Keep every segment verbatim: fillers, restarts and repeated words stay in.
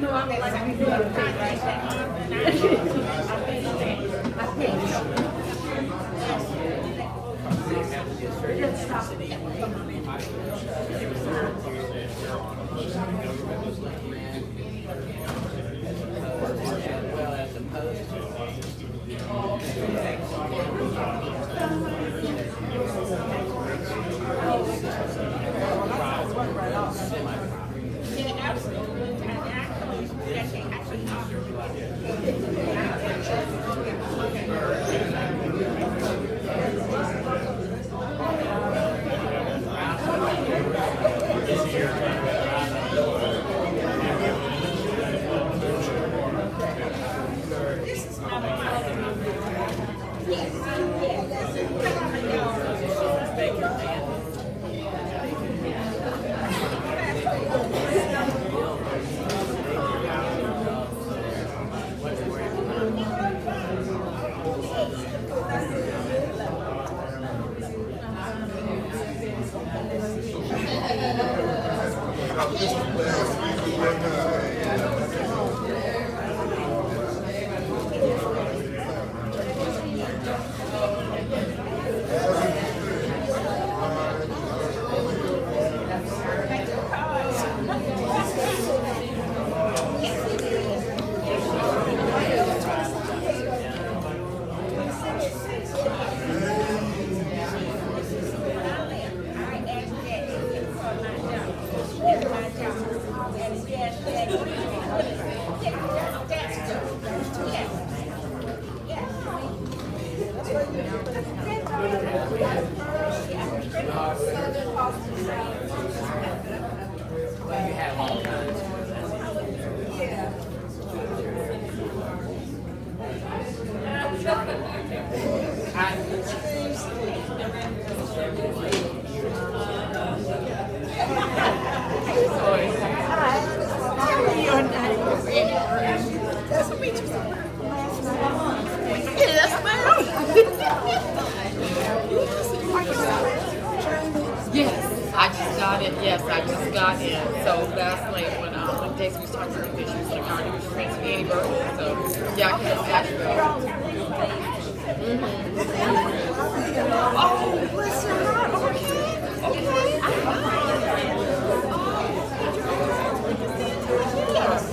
know I would like to be doing a thing right I think well as opposed to yeah, absolutely. And actually, actually, well, you have all kinds. Yes, I just got it. Yes, I just got in. So last night when um, when Daisy was talking to me, she was like, "Are you friends with Annie Burton?" So yeah, I can actually. Mm-hmm. Oh, bless your heart. Okay, okay. Yes.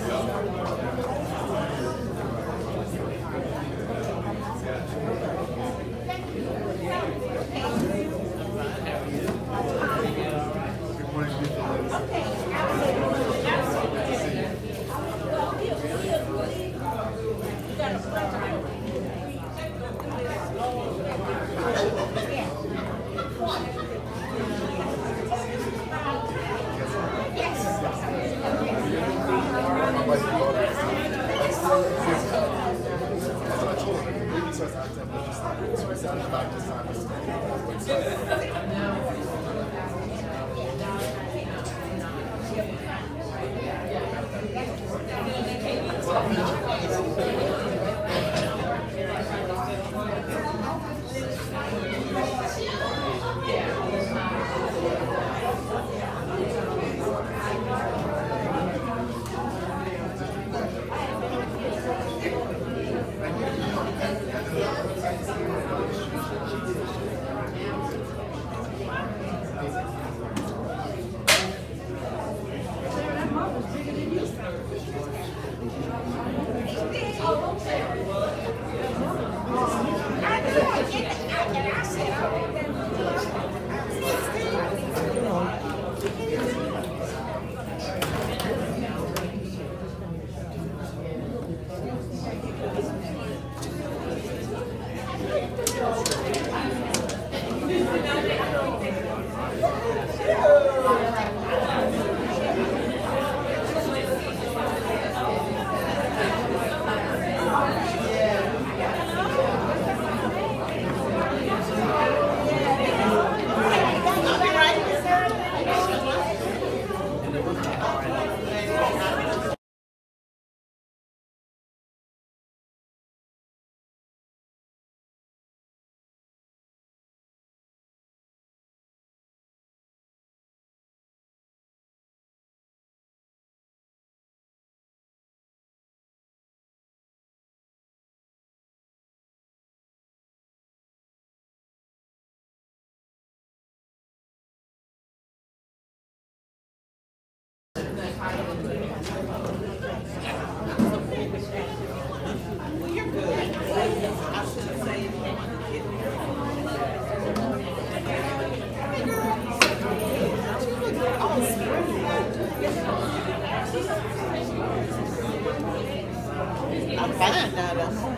I'm fine now, though.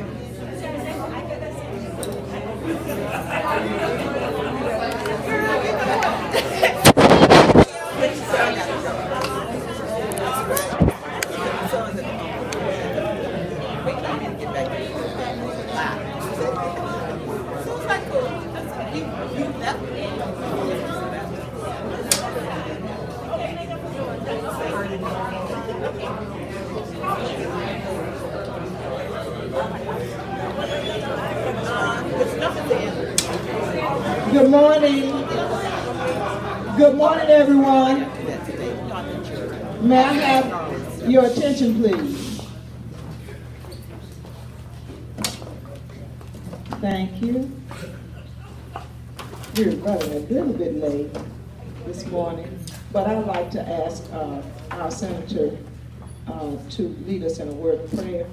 Good morning. Good morning, everyone. May I have your attention, please? Thank you. We're running a little bit late this morning, but I'd like to ask uh, our senator uh, to lead us in a word of prayer.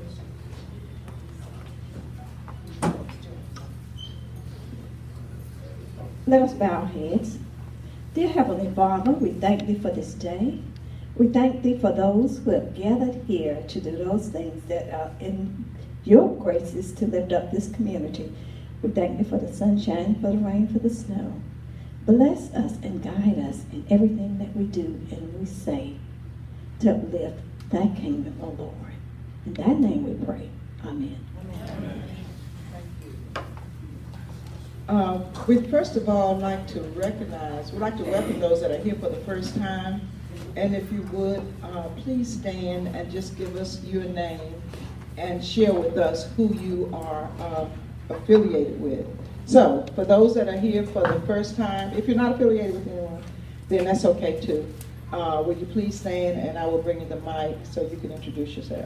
Let us bow our heads. Dear Heavenly Father, we thank Thee for this day. We thank Thee for those who have gathered here to do those things that are in Your graces to lift up this community. We thank Thee for the sunshine, for the rain, for the snow. Bless us and guide us in everything that we do and we say to uplift Thy kingdom, O Lord. In Thy name we pray. Amen. Amen. Uh, we'd first of all like to recognize, we'd like to welcome those that are here for the first time. And if you would, uh, please stand and just give us your name and share with us who you are uh, affiliated with. So, for those that are here for the first time, if you're not affiliated with anyone, then that's okay too. Uh, would you please stand and I will bring you the mic so you can introduce yourself.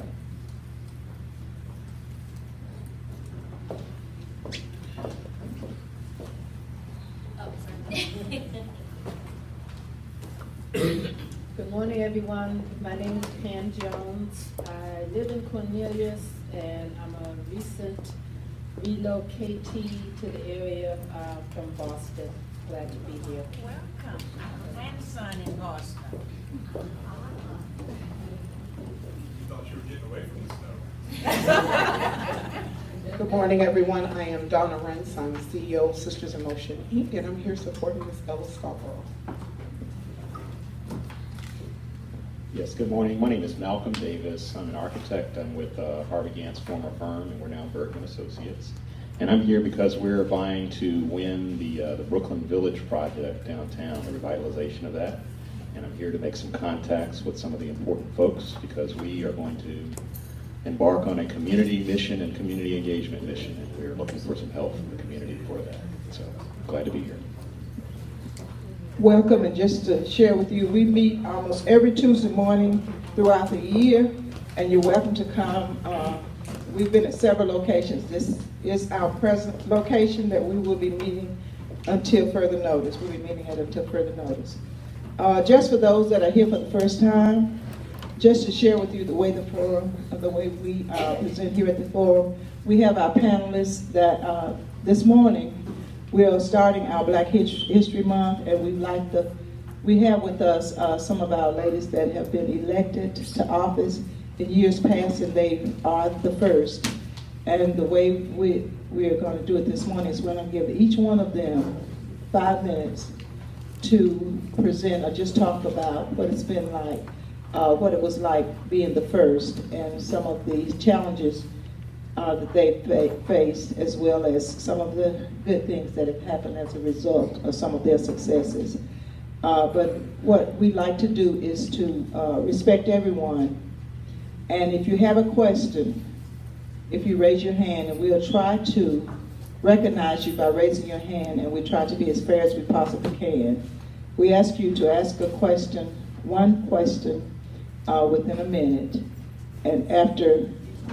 Good morning, everyone. My name is Pam Jones. I live in Cornelius, and I'm a recent relocatee to the area uh, from Boston. Glad to be here. Welcome. Grandson in Boston. You thought you were getting away from the snow. Good morning, everyone. I am Donna Rentz. I'm C E O of Sisters in Motion, Incorporated, and I'm here supporting Miz Ella Scarborough. Yes, good morning. My name is Malcolm Davis. I'm an architect. I'm with uh, Harvey Gant's former firm, and we're now Bergman Associates. And I'm here because we're vying to win the, uh, the Brooklyn Village project downtown, the revitalization of that. And I'm here to make some contacts with some of the important folks because we are going to embark on a community mission and community engagement mission, and we're looking for some help from the community for that. So, glad to be here. Welcome, and just to share with you, we meet almost every Tuesday morning throughout the year, and you're welcome to come. Uh, we've been at several locations. This is our present location that we will be meeting until further notice. We'll be meeting at until further notice. Uh, just for those that are here for the first time, just to share with you the way the forum, the way we uh, present here at the forum, we have our panelists that uh, this morning we are starting our Black History Month, and we like the, we have with us uh, some of our ladies that have been elected to office in years past, and they are the first. And the way we, we are going to do it this morning is we're going to give each one of them five minutes to present or just talk about what it's been like, uh, what it was like being the first, and some of the challenges Uh, that they faced, as well as some of the good things that have happened as a result of some of their successes. Uh, but what we like to do is to uh, respect everyone. And if you have a question, if you raise your hand, and we'll try to recognize you by raising your hand, and we try to be as fair as we possibly can. We ask you to ask a question, one question, uh, within a minute, and after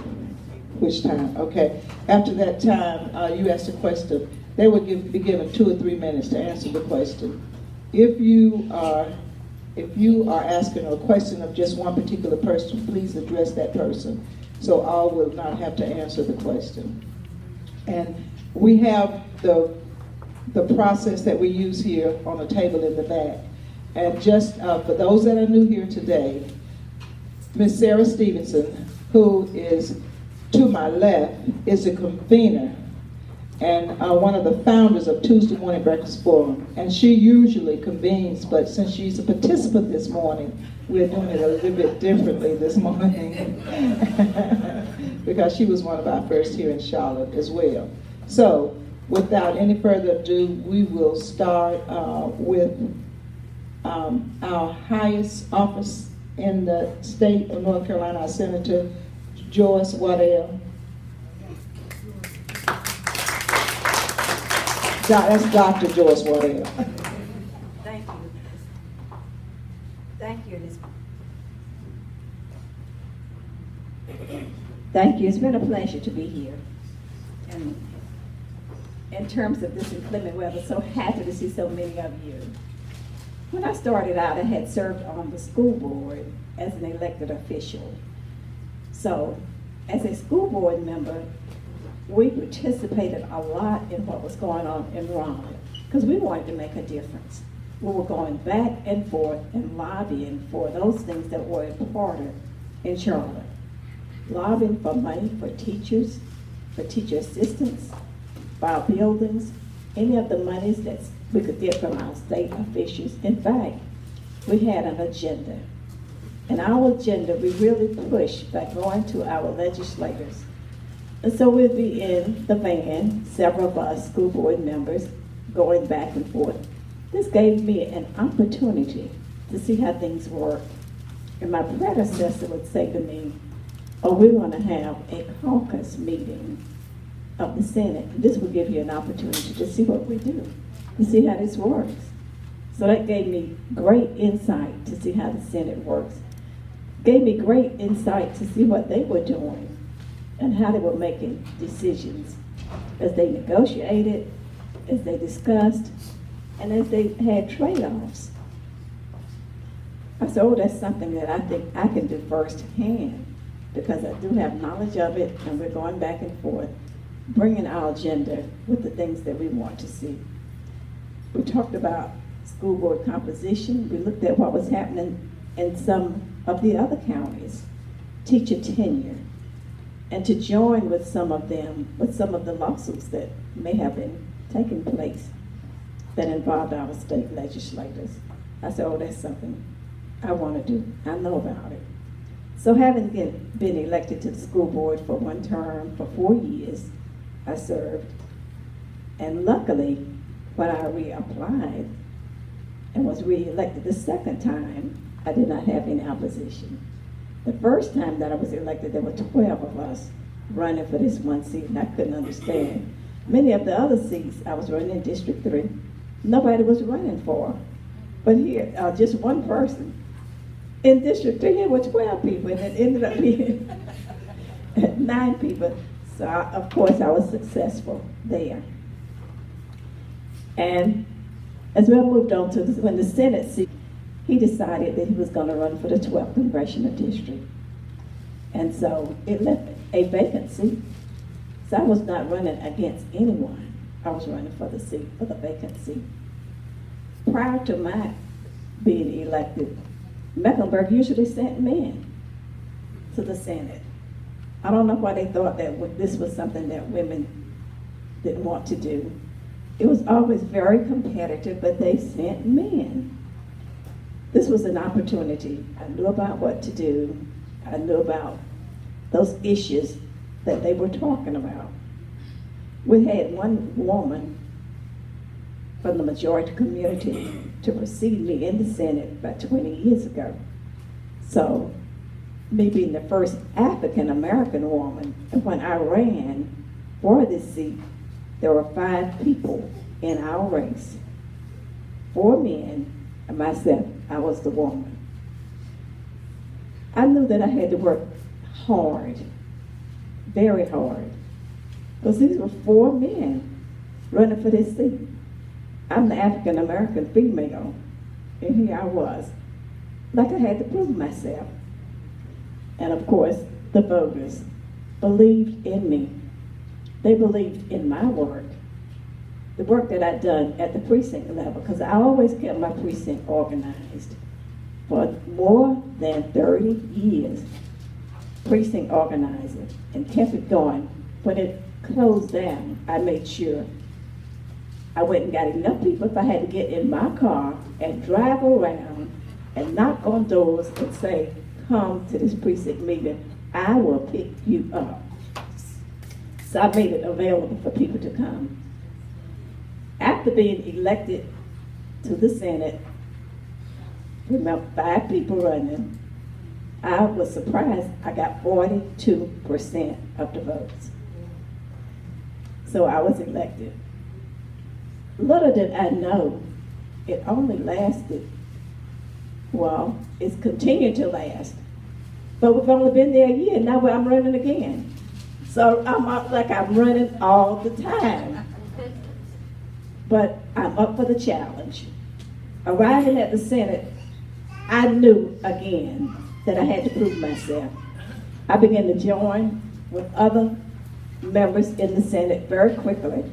Which time? Okay. After that time, uh, you ask a question. They will give, be given two or three minutes to answer the question. If you are, if you are asking a question of just one particular person, please address that person, so all will not have to answer the question. And we have the the process that we use here on the table in the back. And just uh, for those that are new here today, Miz Sarah Stevenson, who is to my left, is a convener and uh, one of the founders of Tuesday Morning Breakfast Forum. And she usually convenes, but since she's a participant this morning, we're doing it a little bit differently this morning because she was one of our first here in Charlotte as well. So without any further ado, we will start uh, with um, our highest office in the state of North Carolina, our Senator Joyce Waddell. That's Doctor Joyce Waddell. Thank you. Thank you. Thank you. It's been a pleasure to be here. And in terms of this inclement weather, so happy to see so many of you. When I started out, I had served on the school board as an elected official. So, as a school board member, we participated a lot in what was going on in Raleigh because we wanted to make a difference. We were going back and forth and lobbying for those things that were important in Charlotte. Lobbying for money for teachers, for teacher assistants, for our buildings, any of the monies that we could get from our state officials. In fact, we had an agenda. And our agenda, we really pushed by going to our legislators. And so we'd be in the van, several of us school board members, going back and forth. This gave me an opportunity to see how things work. And my predecessor would say to me, oh, we're gonna have a caucus meeting of the Senate. And this will give you an opportunity to see what we do, to see how this works. So that gave me great insight to see how the Senate works. Gave me great insight to see what they were doing and how they were making decisions as they negotiated, as they discussed, and as they had trade-offs. I said, oh, that's something that I think I can do firsthand because I do have knowledge of it, and we're going back and forth, bringing our agenda with the things that we want to see. We talked about school board composition. We looked at what was happening in some of the other counties, teacher tenure, and to join with some of them, with some of the lawsuits that may have been taking place that involved our state legislators. I said, oh, that's something I want to do. I know about it. So having been, been elected to the school board for one term, for four years, I served. And luckily, when I reapplied and was re-elected the second time, I did not have any opposition. The first time that I was elected, there were twelve of us running for this one seat, and I couldn't understand. Many of the other seats I was running in District three, nobody was running for. But here, uh, just one person. In District three, there were twelve people, and it ended up being nine people. So, I, of course, I was successful there. And as we moved on to the, when the Senate seat, he decided that he was going to run for the twelfth Congressional District. And so it left a vacancy. So I was not running against anyone. I was running for the seat, for the vacancy. Prior to my being elected, Mecklenburg usually sent men to the Senate. I don't know why they thought that this was something that women didn't want to do. It was always very competitive, but they sent men. This was an opportunity. I knew about what to do. I knew about those issues that they were talking about. We had one woman from the majority community to precede me in the Senate about twenty years ago. So, me being the first African-American woman, and when I ran for this seat, there were five people in our race, four men, and myself. I was the woman. I knew that I had to work hard, very hard, because these were four men running for this seat. I'm the African-American female, and here I was, like I had to prove myself. And of course, the voters believed in me. They believed in my work, the work that I'd done at the precinct level, because I always kept my precinct organized for more than thirty years. precinct organizer and kept it going. When it closed down, I made sure I went and got enough people if I had to get in my car and drive around and knock on doors and say, come to this precinct meeting, I will pick you up. So I made it available for people to come. After being elected to the Senate, with about five people running, I was surprised I got forty-two percent of the votes. So I was elected. Little did I know, it only lasted, well, it's continued to last. But we've only been there a year, now I'm running again. So I'm up like I'm running all the time. But I'm up for the challenge. Arriving at the Senate, I knew again that I had to prove myself. I began to join with other members in the Senate very quickly.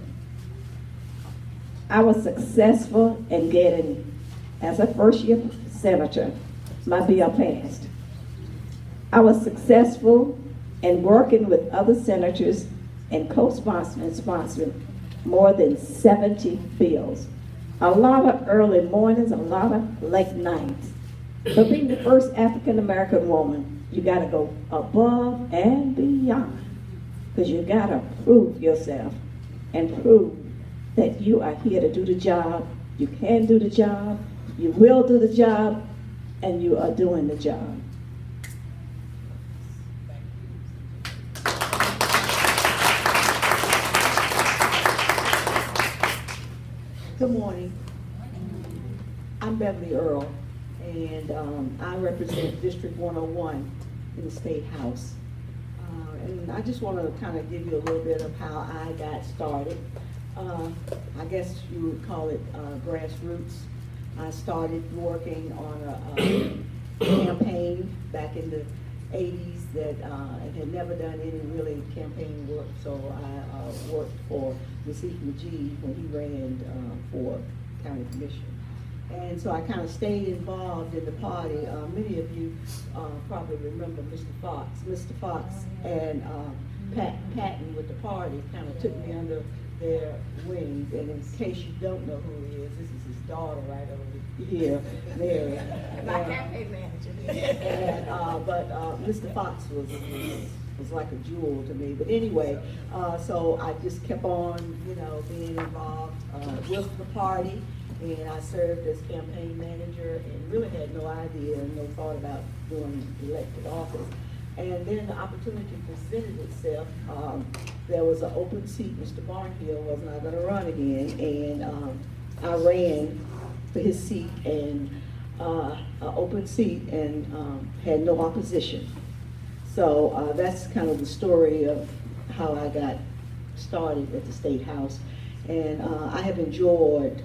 I was successful in getting, as a first-year senator, my bill passed. I was successful in working with other senators and co-sponsoring and sponsoring more than seventy bills. A lot of early mornings, a lot of late nights. But being the first African-American woman, you gotta go above and beyond. Because you gotta prove yourself and prove that you are here to do the job, you can do the job, you will do the job, and you are doing the job. Good morning. I'm Beverly Earle, and um, I represent District one oh one in the State House. Uh, and I just want to kind of give you a little bit of how I got started. Uh, I guess you would call it uh, grassroots. I started working on a, a campaign back in the eighties that uh, had never done any really campaign work, so I uh, worked for Mister McGee when he ran uh, for county commission. And so I kind of stayed involved in the party. Uh, many of you uh, probably remember Mister Fox. Mister Fox and uh, Pat Patton with the party kind of took me under their wings. And in case you don't know who he is, this is his daughter right over here, Mary. My campaign manager. And, uh, but uh, Mister Fox was, was was like a jewel to me. But anyway, uh, so I just kept on, you know, being involved uh, with the party. And I served as campaign manager and really had no idea and no thought about doing elected office. And then the opportunity presented itself. Um, there was an open seat. Mister Barnhill was not going to run again, and um, I ran for his seat and uh, an open seat and um, had no opposition. So uh, that's kind of the story of how I got started at the State House. And uh, I have enjoyed,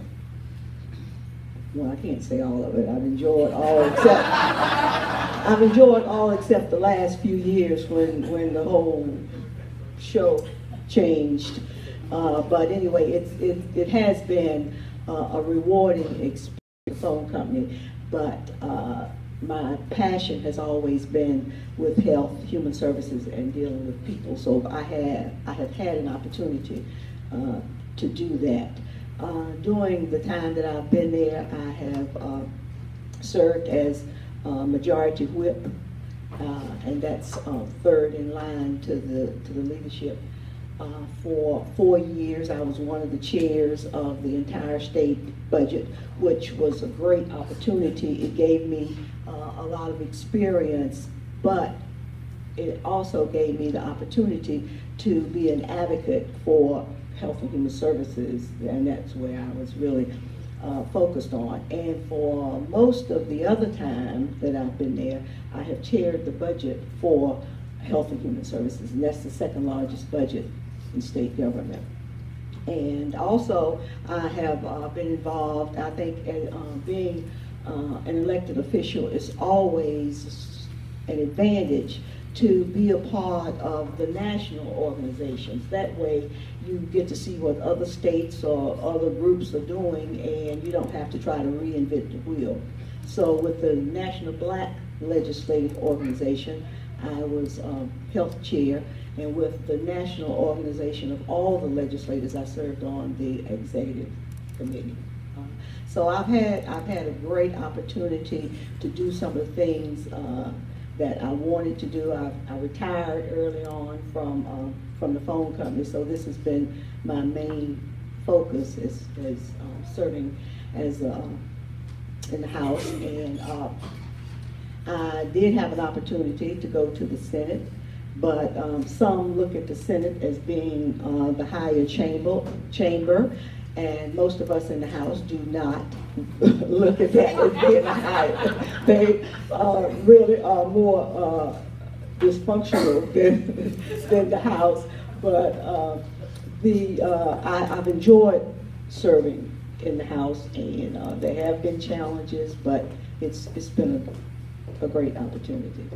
well, I can't say all of it. I've enjoyed all except I've enjoyed all except the last few years when when the whole show changed. Uh, but anyway, it's it it has been uh, a rewarding experience with the phone company. But uh, my passion has always been with health, human services, and dealing with people. So I have I have had an opportunity uh, to do that. Uh, during the time that I've been there, I have uh, served as uh, majority whip, uh, and that's uh, third in line to the to the leadership. Uh, for four years, I was one of the chairs of the entire state budget, which was a great opportunity. It gave me uh, a lot of experience, but it also gave me the opportunity to be an advocate for health and human services, and that's where I was really uh, focused on. And for most of the other time that I've been there, I have chaired the budget for health and human services, and that's the second largest budget in state government. And also, I have uh, been involved, I think uh, being uh, an elected official is always an advantage to be a part of the national organizations. That way you get to see what other states or other groups are doing, and you don't have to try to reinvent the wheel. So with the National Black Legislative Organization, I was um, health chair, and with the national organization of all the legislators, I served on the executive committee. Uh, so I've had I've had a great opportunity to do some of the things uh, that I wanted to do. I, I retired early on from uh, from the phone company, so this has been my main focus is, is uh, serving as uh, in the House, and uh, I did have an opportunity to go to the Senate, but um, some look at the Senate as being uh, the higher chamber, chamber, and most of us in the House do not look at that as being the higher. They uh, really are more uh, dysfunctional than, than the House, but uh, the uh, I, I've enjoyed serving in the House, and uh, there have been challenges, but it's it's been a, a great opportunity.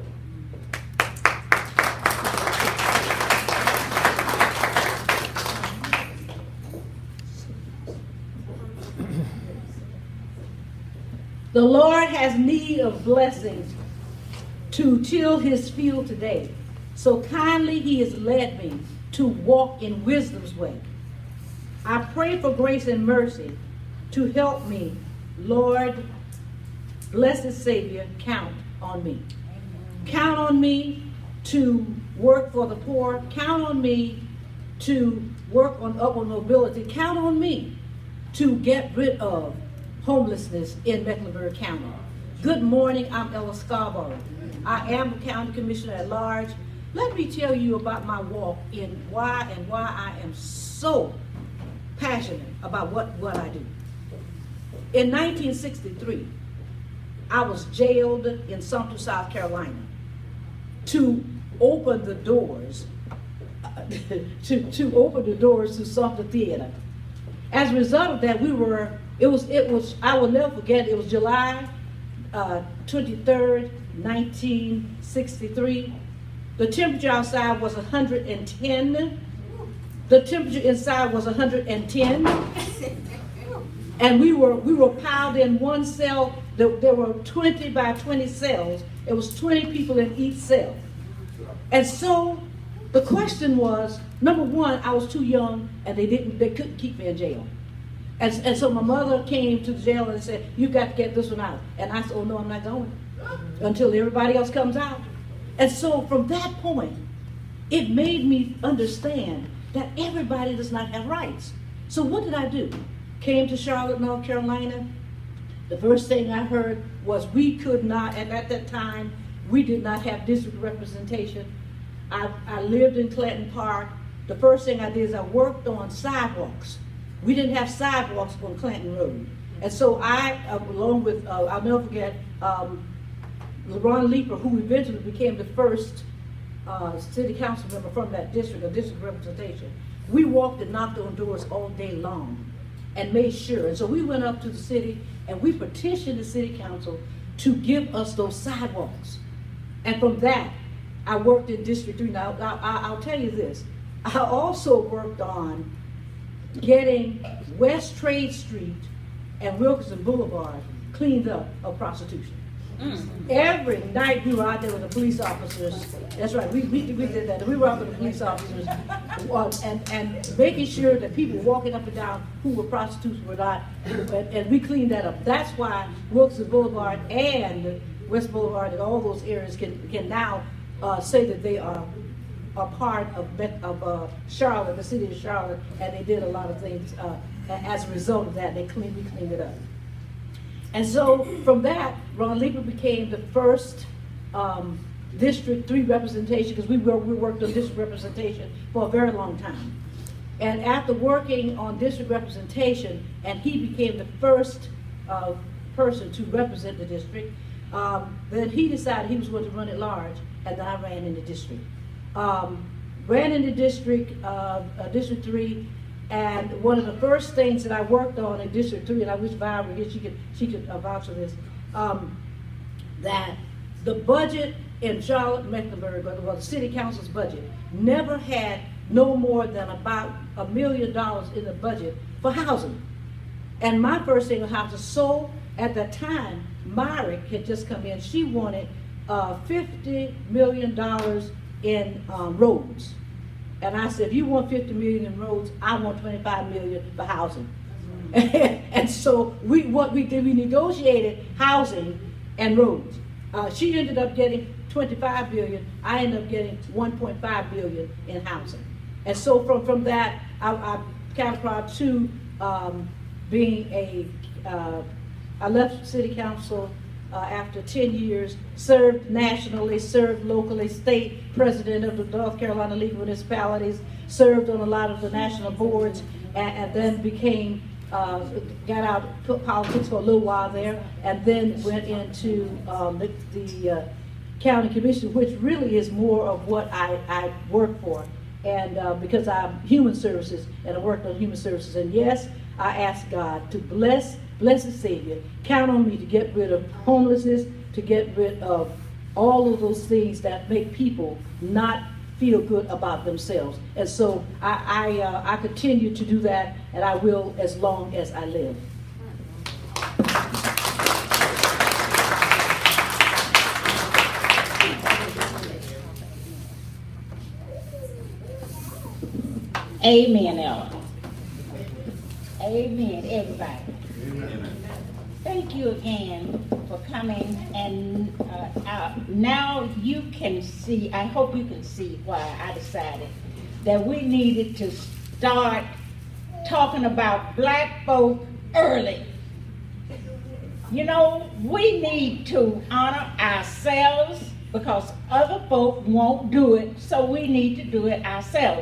The Lord has need of blessings to till his field today. So kindly he has led me to walk in wisdom's way. I pray for grace and mercy to help me. Lord, blessed Savior, count on me. Count on me to work for the poor. Count on me to work on upward mobility. Count on me to get rid of homelessness in Mecklenburg County. Good morning, I'm Ella Scarborough. I am the county commissioner at large. Let me tell you about my walk in why and why I am so passionate about what, what I do. In nineteen sixty-three, I was jailed in Sumter, South Carolina to open the doors, to, to open the doors to Sumter Theater. As a result of that, we were, it was, it was, I will never forget, it was July uh, twenty-third, nineteen sixty-three. The temperature outside was one hundred ten. The temperature inside was one hundred ten. And we were, we were piled in one cell. There, there were twenty by twenty cells. It was twenty people in each cell. And so the question was, number one, I was too young and they didn't, they couldn't keep me in jail. And, and so my mother came to the jail and said, you got to get this one out. And I said, oh no, I'm not going until everybody else comes out. And so from that point, it made me understand that everybody does not have rights. So what did I do? Came to Charlotte, North Carolina. The first thing I heard was we could not, and at that time, we did not have district representation. I, I lived in Clanton Park. The first thing I did is I worked on sidewalks. We didn't have sidewalks on Clanton Road. And so I, uh, along with, uh, I'll never forget, um, LeBron Leeper, who eventually became the first uh, city council member from that district, or district representation, we walked and knocked on doors all day long and made sure. And so we went up to the city and we petitioned the city council to give us those sidewalks. And from that, I worked in District three. Now, I, I'll tell you this. I also worked on getting West Trade Street and Wilkinson Boulevard cleaned up of prostitution. Mm-hmm. Every night we were out there with the police officers. That's right, we, we, we did that. We were out with the police officers uh, and, and making sure that people walking up and down who were prostitutes were not, and, and we cleaned that up. That's why Wilkinson Boulevard and West Boulevard and all those areas can, can now uh, say that they are a part of, of uh, Charlotte, the city of Charlotte, and they did a lot of things uh, as a result of that. They cleaned, we cleaned it up. And so from that, Ron Leeper became the first um, District three representation, because we, were, we worked on district representation for a very long time. And after working on district representation, and he became the first uh, person to represent the district, um, then he decided he was going to run at large, and then I ran in the district. Um, ran in the district, uh, uh, District three, and one of the first things that I worked on in District three, and I wish Vi were here, she could, she could uh, vouch for this, um, that the budget in Charlotte, Mecklenburg, or well, the city council's budget, never had no more than about a million dollars in the budget for housing. And my first thing was housing. So at that time, Myrick had just come in. She wanted uh, fifty million dollars in um, roads. And I said, if you want fifty million in roads, I want twenty-five million for housing. And so we what we did, we negotiated housing and roads. Uh, she ended up getting twenty-five billion. I ended up getting one point five billion in housing. And so from from that, I, I kind of proud to um, being a. Uh, I left city council uh, after ten years. Served nationally, served locally, state president of the North Carolina League of Municipalities. Served on a lot of the national boards, and, and then became. Uh, got out of politics for a little while there, and then went into um, the, the uh, county commission, which really is more of what I, I work for. And uh, because I'm human services, and I worked on human services, and yes, I ask God to bless, bless the Savior, count on me to get rid of homelessness, to get rid of all of those things that make people not feel good about themselves. And so I, I, uh, I continue to do that, and I will as long as I live. Amen, Ella. Amen, everybody. Amen. Thank you again for coming, and uh, uh, now you can see, I hope you can see why I decided that we needed to start talking about black folk early. You know, we need to honor ourselves because other folk won't do it, so we need to do it ourselves.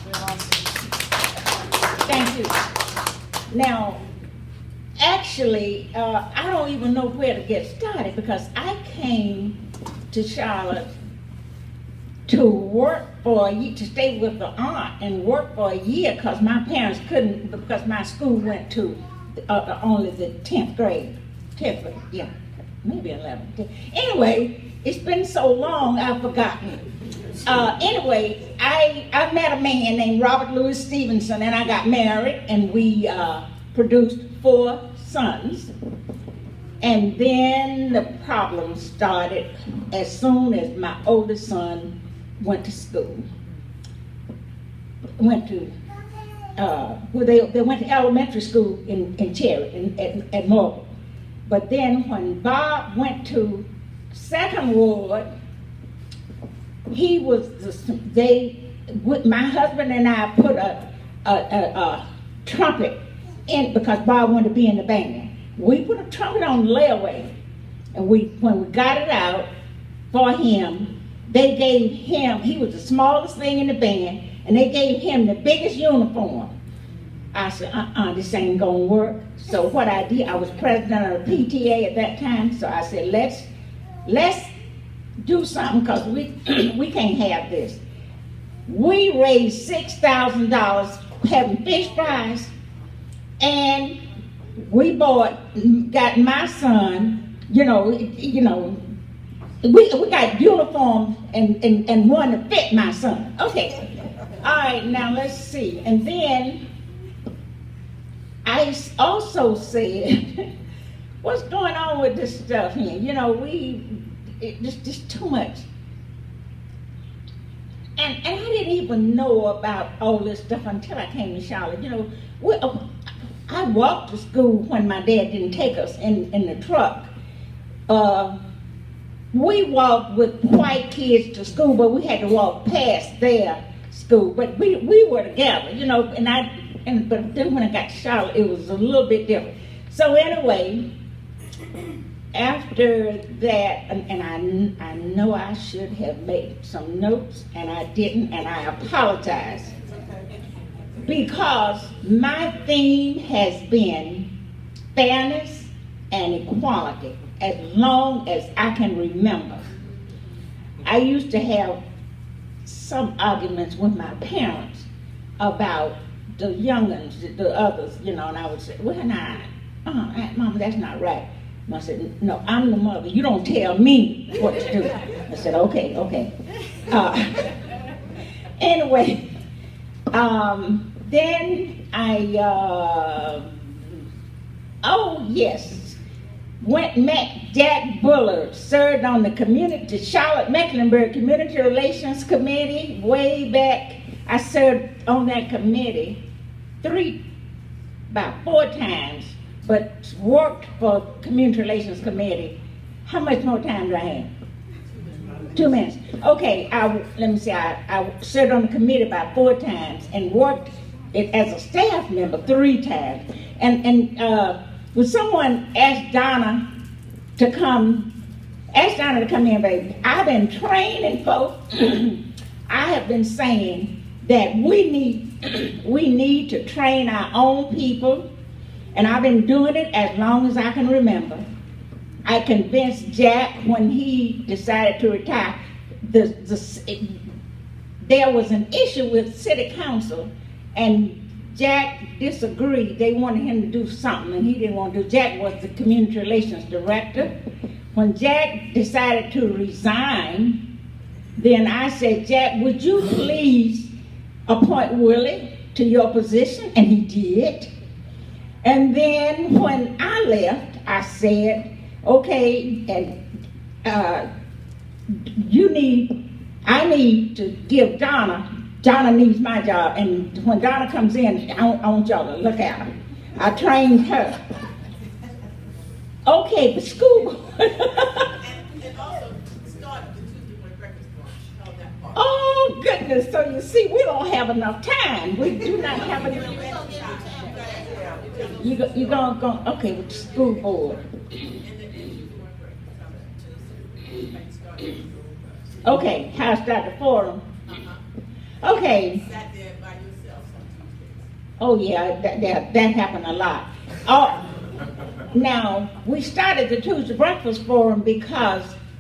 Thank you. Now, actually, uh, I don't even know where to get started because I came to Charlotte to work for a year, to stay with the aunt and work for a year because my parents couldn't, because my school went to uh, only the tenth grade. tenth grade, yeah, maybe eleventh. Anyway, it's been so long I've forgotten. Uh, anyway, I, I met a man named Robert Louis Stevenson, and I got married, and we uh, produced four sons. And then the problem started as soon as my oldest son went to school. Went to, uh, well, they, they went to elementary school in, in Cherry, in, at, at Morgan. But then when Bob went to Second Ward, he was, the, they, my husband and I put a, a, a, a trumpet in because Bob wanted to be in the band. We put a trumpet on the layaway, and we, when we got it out for him, they gave him, he was the smallest thing in the band, and they gave him the biggest uniform. I said, uh-uh, this ain't gonna work. So what I did, I was president of the P T A at that time, so I said, let's, let's do something because we, we can't have this. We raised six thousand dollars having fish fries, and we bought, got my son, you know, you know, we, we got uniforms and, and, and one to fit my son. Okay, all right, now let's see. And then I also said, what's going on with this stuff here? You know, we, it, just, just too much. And, and I didn't even know about all this stuff until I came to Charlotte. You know, we, uh, I walked to school when my dad didn't take us in, in the truck. Uh, we walked with white kids to school, but we had to walk past their school. But we, we were together, you know, and I, and but then when I got to Charlotte, it was a little bit different. So anyway, after that, and, and I, I know I should have made some notes, and I didn't, and I apologize. Because my theme has been fairness and equality as long as I can remember. I used to have some arguments with my parents about the young'uns, the others, you know, and I would say, well, nah, uh, Mama, that's not right. And I said, no, I'm the mother. You don't tell me what to do. I said, okay, okay. Uh, anyway, um, then I, uh, oh yes, went and met Jack Bullard, served on the community, Charlotte-Mecklenburg Community Relations Committee way back. I served on that committee three, about four times, but worked for Community Relations Committee. How much more time do I have? Two minutes. Okay, I, let me see, I, I served on the committee about four times and worked it as a staff member three times. And, and uh, when someone asked Donna to come, asked Donna to come in, baby, I've been training folks. I have been saying that we need, we need to train our own people, and I've been doing it as long as I can remember. I convinced Jack when he decided to retire. The, the, it, there was an issue with city council, and Jack disagreed. They wanted him to do something, and he didn't want to do. Jack was the community relations director. When Jack decided to resign, then I said, Jack, would you please appoint Willie to your position? And he did. And then when I left, I said, okay, and uh, you need, I need to give Donna, Donna needs my job, and when Donna comes in, I want, I want y'all to look at her. I trained her. Okay, but school. and, and also started the Tuesday morning breakfast brunch, held that part. Oh goodness, so you see, we don't have enough time. We do not have enough. You go, you gonna go, okay, with the school board. Okay, how I start the forum. Okay. Sat there by yourself on Tuesdays. Oh yeah, that, that, that happened a lot. Oh, now, we started the Tuesday Breakfast Forum because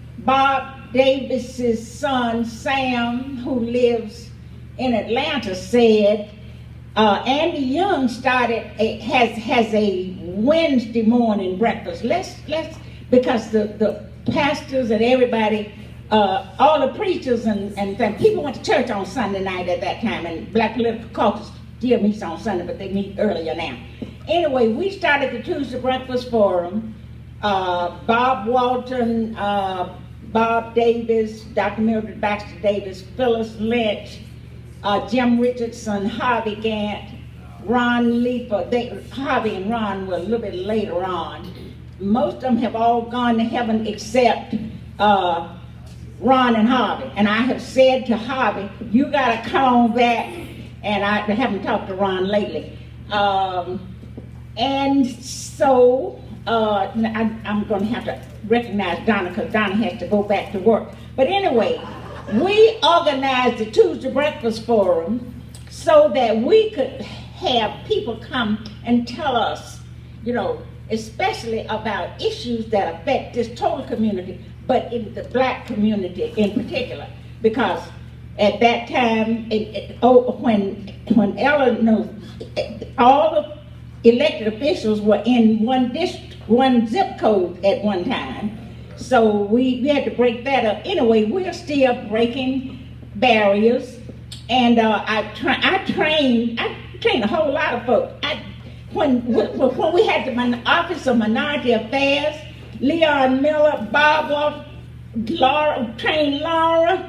Bob Davis's son, Sam, who lives in Atlanta, said, uh, Andy Young started, a, has, has a Wednesday morning breakfast. Let's, let's, because the, the pastors and everybody, uh, all the preachers and, and, and people went to church on Sunday night at that time, and Black Political Caucus still meets on Sunday, but they meet earlier now. Anyway, we started the Tuesday Breakfast Forum. Uh, Bob Walton, uh, Bob Davis, Doctor Mildred Baxter Davis, Phyllis Lynch, uh, Jim Richardson, Harvey Gant, Ron Leeper. They, Harvey and Ron were a little bit later on. Most of them have all gone to heaven except uh, Ron and Harvey. And I have said to Harvey, you got to come on back. And I haven't talked to Ron lately. Um, and so uh, I, I'm going to have to recognize Donna because Donna has to go back to work. But anyway, we organized the Tuesday Breakfast Forum so that we could have people come and tell us, you know, especially about issues that affect this total community, but in the black community in particular. Because at that time, it, it, oh, when, when Ellen, no, all the elected officials were in one district, one zip code at one time. So we, we had to break that up. Anyway, we're still breaking barriers. And uh, I, tra I trained, I trained a whole lot of folks. I, when, when we had the Office of Minority Affairs, Leon Miller, Bob Wolf, Laura, trained Laura,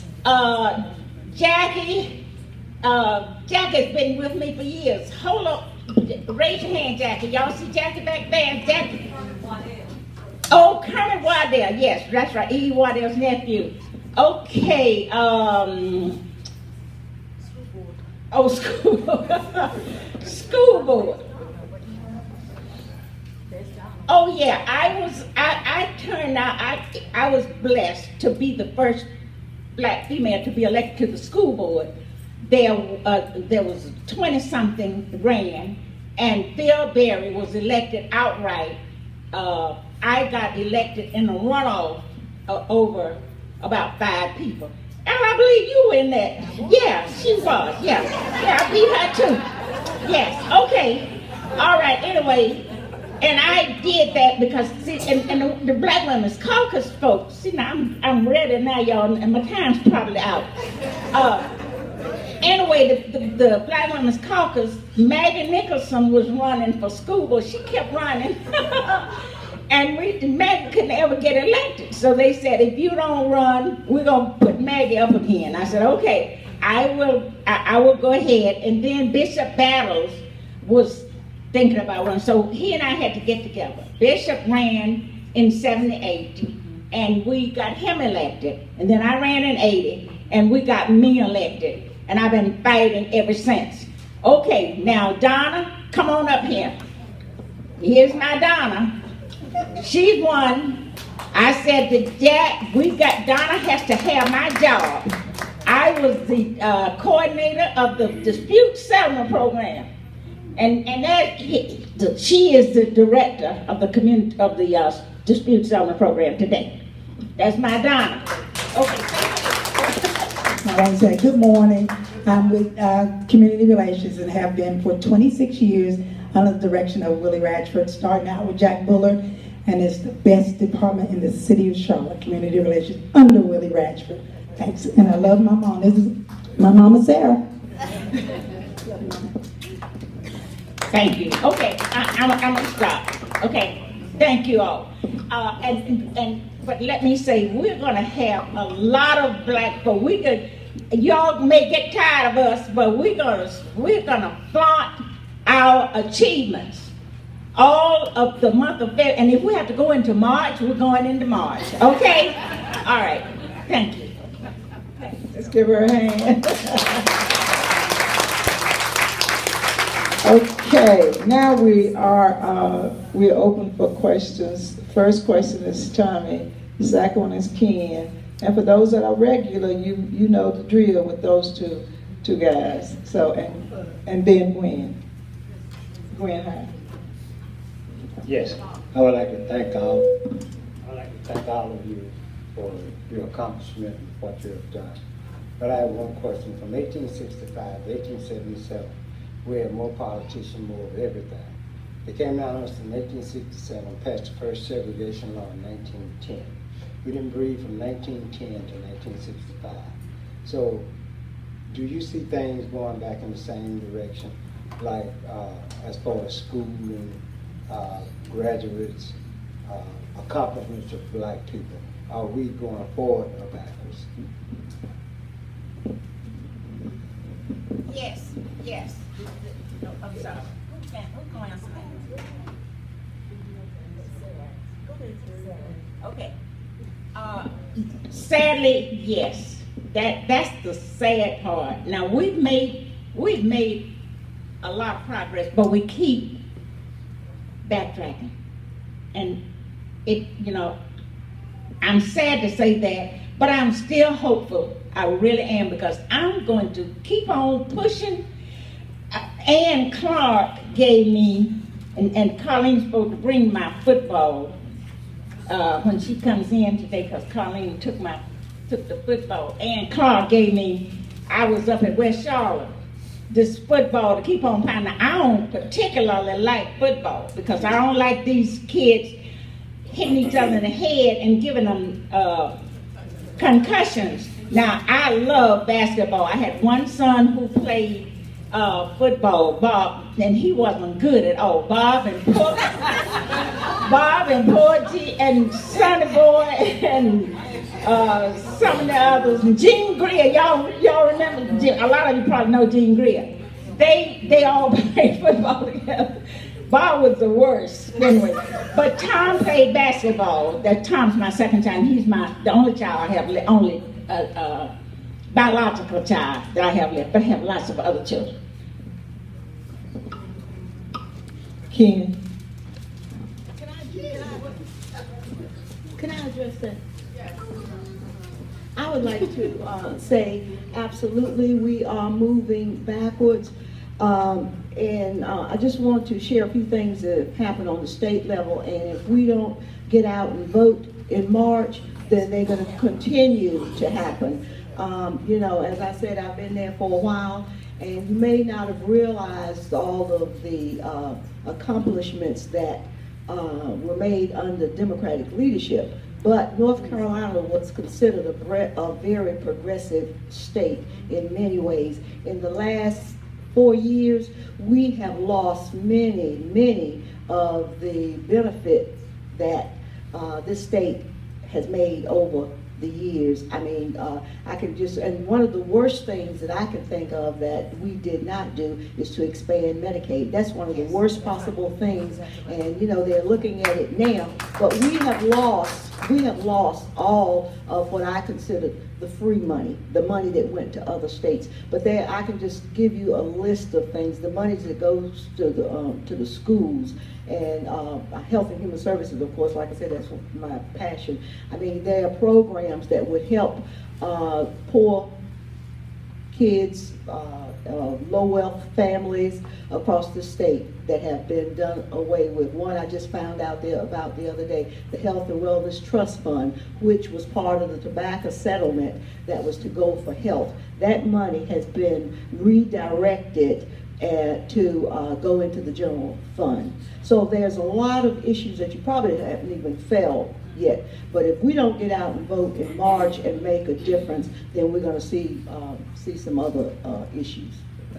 uh, Jackie, uh, Jackie's been with me for years. Hold up, raise your hand, Jackie. Y'all see Jackie back there? Jackie. Oh, Kermit Waddell, yes, that's right, E. Waddell's nephew. Okay, um, oh, school board. School board. Oh yeah, I was, I, I turned out, I, I was blessed to be the first black female to be elected to the school board. There, uh, there was twenty something ran, and Phil Berry was elected outright. Uh, I got elected in a runoff uh, over about five people. And I believe you were in that. Yeah, she was, yeah. Yeah, I beat her too. Yes, okay. All right, anyway. And I did that because, see, and, and the, the Black Women's Caucus folks, see, now I'm, I'm ready now, y'all, and my time's probably out. Uh, anyway, the, the, the Black Women's Caucus, Maggie Nicholson was running for school board. She kept running. And we, Maggie couldn't ever get elected. So they said, if you don't run, we're gonna put Maggie up again. I said, okay, I will, I, I will go ahead. And then Bishop Battles was thinking about running. So he and I had to get together. Bishop ran in seventy-eight, and we got him elected. And then I ran in eighty, and we got me elected. And I've been fighting ever since. Okay, now Donna, come on up here. Here's my Donna. She's won. I said that Jack, we got, Donna has to have my job. I was the uh, coordinator of the dispute settlement program. And and that, she is the director of the community, of the uh, dispute settlement program today. That's my Donna. Okay. I want to say good morning. I'm with uh, Community Relations and have been for twenty-six years under the direction of Willie Ratchford, starting out with Jack Buller, and it's the best department in the city of Charlotte, Community Relations, under Willie Ratchford. Thanks, and I love my mom. This is my mama, Sarah. Thank you. Okay, I, I'm, I'm gonna stop. Okay, thank you all. Uh, and, and but let me say, we're gonna have a lot of black folk. We could, y'all may get tired of us, but we're gonna we're gonna flaunt our achievements all of the month of February. And if we have to go into March, we're going into March. Okay? All right. Thank you. Let's give her a hand. Okay, now we are uh, we're open for questions. First question is Tommy. The second one is Ken. And for those that are regular, you you know the drill with those two two guys. So and and then Gwen. Gwen, hi. Yes, I would like to thank all. I'd like to thank all of you for your accomplishment and what you have done. But I have one question. From eighteen sixty-five to eighteen seventy-seven, we had more politicians, more of everything. They came down on us in eighteen sixty-seven, passed the first segregation law in nineteen ten. We didn't breathe from nineteen ten to nineteen sixty-five. So, do you see things going back in the same direction, like uh, as far as schooling, uh, graduates, uh, accomplishments of black people? Are we going forward or backwards? Yes, yes. No, I'm sorry. Who's going to answer that? Okay. Uh, sadly, yes. That that's the sad part. Now we've made we've made a lot of progress, but we keep backtracking, and it you know I'm sad to say that, but I'm still hopeful. I really am, because I'm going to keep on pushing. Ann Clark gave me, and, and Colleen's supposed to bring my football uh, when she comes in today, because Colleen took my took the football. Ann Clark gave me, I was up at West Charlotte, this football to keep on playing. Now, I don't particularly like football, because I don't like these kids hitting each other in the head and giving them uh, concussions. Now, I love basketball. I had one son who played uh, football, Bob, and he wasn't good at all. Bob and Por Bob and Porgy and Sonny Boy and uh, some of the others. And Gene Greer, y'all y'all remember? A lot of you probably know Gene Greer. They they all played football together. Bob was the worst, anyway. But Tom played basketball. That Tom's my second child. He's my the only child I have, the only uh, uh, biological child that I have left. But I have lots of other children. Ken. Can I, can I, can I address that? I would like to uh, say, absolutely, we are moving backwards. Um, and uh, I just want to share a few things that have happened on the state level. And if we don't get out and vote in March, then they're going to continue to happen. Um, you know, as I said, I've been there for a while, and you may not have realized all of the uh, accomplishments that uh, were made under Democratic leadership. But North Carolina was considered a, a very progressive state in many ways. In the last four years, we have lost many, many of the benefits that uh, this state has made over the years. I mean, uh, I can just, and one of the worst things that I can think of that we did not do is to expand Medicaid. That's one of the worst possible things, and you know, they're looking at it now, but we have lost, we have lost all of what I consider the free money, the money that went to other states. But there, I can just give you a list of things, the monies that goes to the, um, to the schools, and uh, health and human services, of course, like I said, that's my passion. I mean, there are programs that would help uh, poor kids, uh, uh, low wealth families across the state that have been done away with. One I just found out there about the other day, the Health and Wellness Trust Fund, which was part of the tobacco settlement that was to go for health. That money has been redirected Uh, to uh, go into the general fund. So there's a lot of issues that you probably haven't even felt yet. But if we don't get out and vote in March and make a difference, then we're going to see um, see some other uh, issues.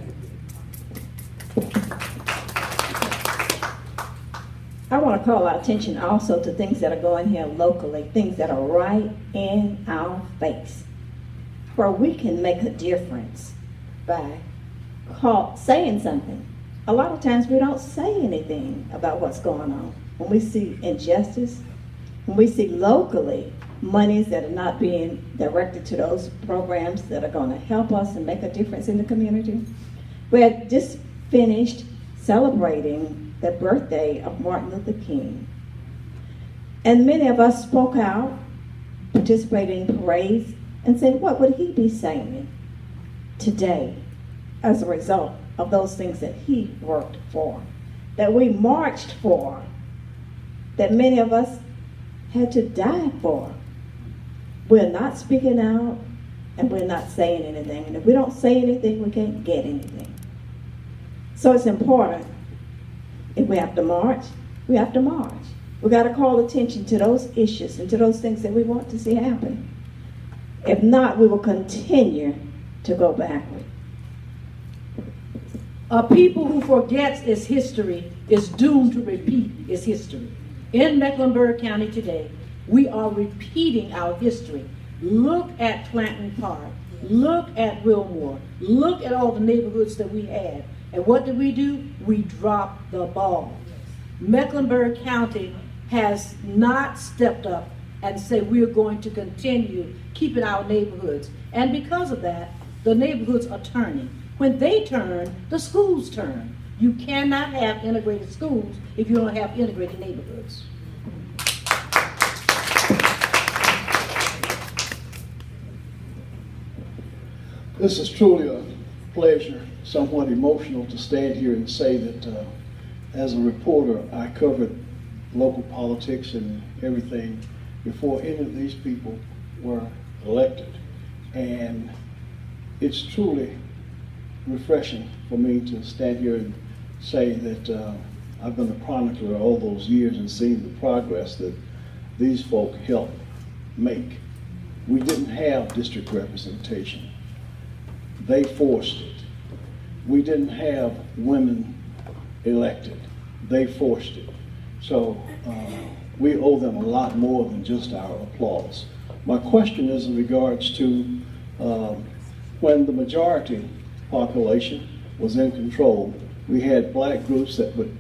I want to call our attention also to things that are going here locally, things that are right in our face, where we can make a difference by call, saying something. A lot of times we don't say anything about what's going on. When we see injustice, when we see locally monies that are not being directed to those programs that are going to help us and make a difference in the community. We had just finished celebrating the birthday of Martin Luther King. And many of us spoke out, participated in parades, and said, what would he be saying today as a result of those things that he worked for, that we marched for, that many of us had to die for? We're not speaking out, and we're not saying anything. And if we don't say anything, we can't get anything. So it's important. If we have to march, we have to march. We got to call attention to those issues and to those things that we want to see happen. If not, we will continue to go backward. A people who forgets its history is doomed to repeat its history. In Mecklenburg County today, we are repeating our history. Look at Clanton Park. Look at Wilmore. Look at all the neighborhoods that we had. And what did we do? We dropped the ball. Mecklenburg County has not stepped up and said we're going to continue keeping our neighborhoods. And because of that, the neighborhoods are turning. When they turn, the schools turn. You cannot have integrated schools if you don't have integrated neighborhoods. This is truly a pleasure, somewhat emotional, to stand here and say that uh, as a reporter, I covered local politics and everything before any of these people were elected. And it's truly refreshing for me to stand here and say that uh, I've been a chronicler all those years and seen the progress that these folk helped make. We didn't have district representation. They forced it. We didn't have women elected. They forced it. So uh, we owe them a lot more than just our applause. My question is in regards to um, when the majority population was in control, we had black groups that would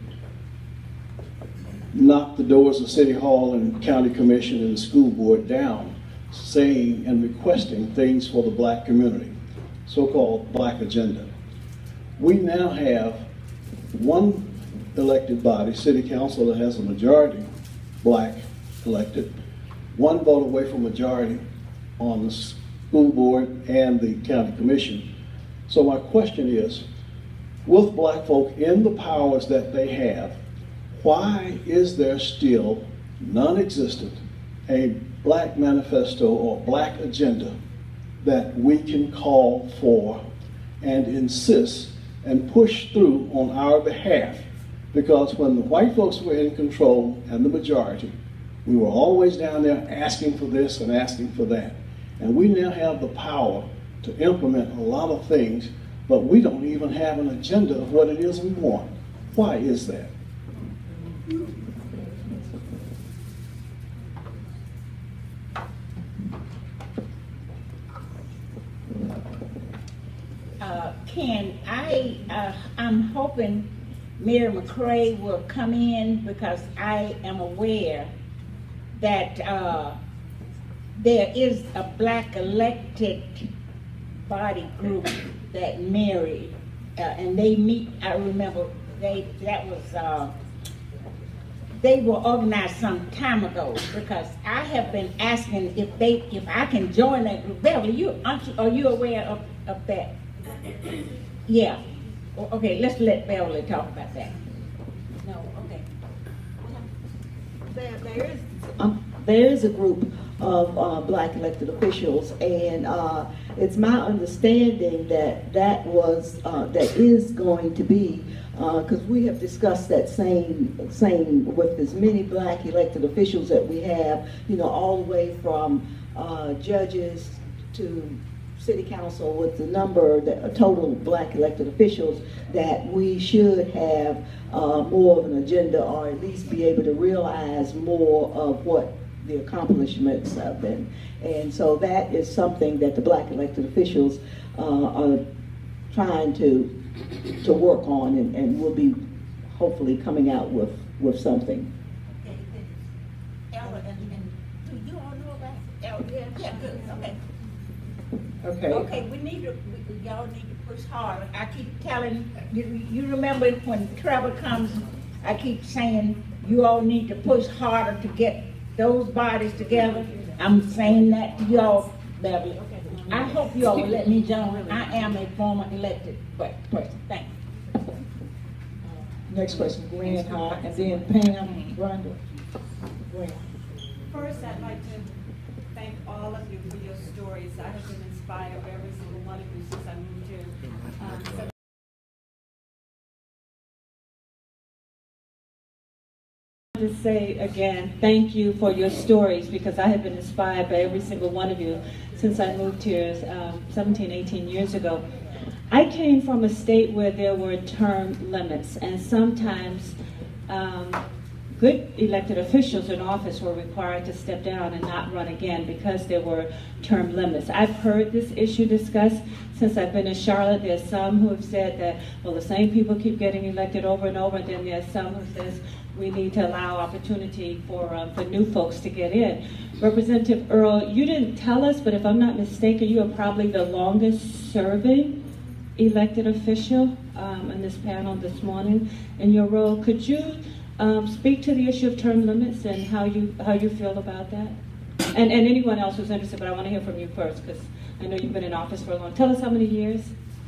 knock the doors of City Hall and County Commission and the school board down, saying and requesting things for the black community, so-called black agenda. We now have one elected body, City Council, that has a majority black elected, one vote away from majority on the school board and the county commission. So my question is, with black folk in the powers that they have, why is there still non-existent a black manifesto or black agenda that we can call for and insist and push through on our behalf? Because when the white folks were in control and the majority, we were always down there asking for this and asking for that. And we now have the power to implement a lot of things, but we don't even have an agenda of what it is we want. Why is that? uh, Ken, I, uh, I'm hoping Mayor McCray will come in, because I am aware that uh, there is a black elected body group that married, uh, and they meet, I remember, they, that was, uh, they were organized some time ago, because I have been asking if they, if I can join that group. Beverly, you, aren't you, are you aware of, of that? Yeah. Okay, let's let Beverly talk about that. No, okay. There, there is, um, there is a group of uh, black elected officials, and uh, it's my understanding that that was, uh, that is going to be, because uh, we have discussed that same, same with as many black elected officials that we have, you know, all the way from uh, judges to city council, with the number, the total black elected officials, that we should have uh, more of an agenda, or at least be able to realize more of what the accomplishments have been. And so that is something that the black elected officials uh, are trying to to work on, and, and we'll be hopefully coming out with, with something. Ella, and, and do you all know about Ella? Yeah, yeah, good, okay. Okay. Okay, we need to, we, y'all need to push hard. I keep telling, you, you remember when trouble comes, I keep saying, you all need to push harder to get those bodies together. I'm saying that to y'all, Beverly. I hope you all will let me join. I am a former elected person. Thank you. Next question, Gwen Hart, and then Pam Rundle. Gwen. First, I'd like to thank all of you for your stories. I have been inspired by every single one of you since I moved here. Um, so to say again, thank you for your stories, because I have been inspired by every single one of you since I moved here um, seventeen, eighteen years ago. I came from a state where there were term limits, and sometimes um, good elected officials in office were required to step down and not run again because there were term limits. I've heard this issue discussed since I've been in Charlotte. There's some who have said that, well, the same people keep getting elected over and over, and then there's some who says we need to allow opportunity for, um, for new folks to get in. Representative Earle, you didn't tell us, but if I'm not mistaken, you are probably the longest serving elected official um, in this panel this morning in your role. Could you um, speak to the issue of term limits and how you, how you feel about that? And, and anyone else who's interested, but I want to hear from you first, because I know you've been in office for a long time. Tell us how many years?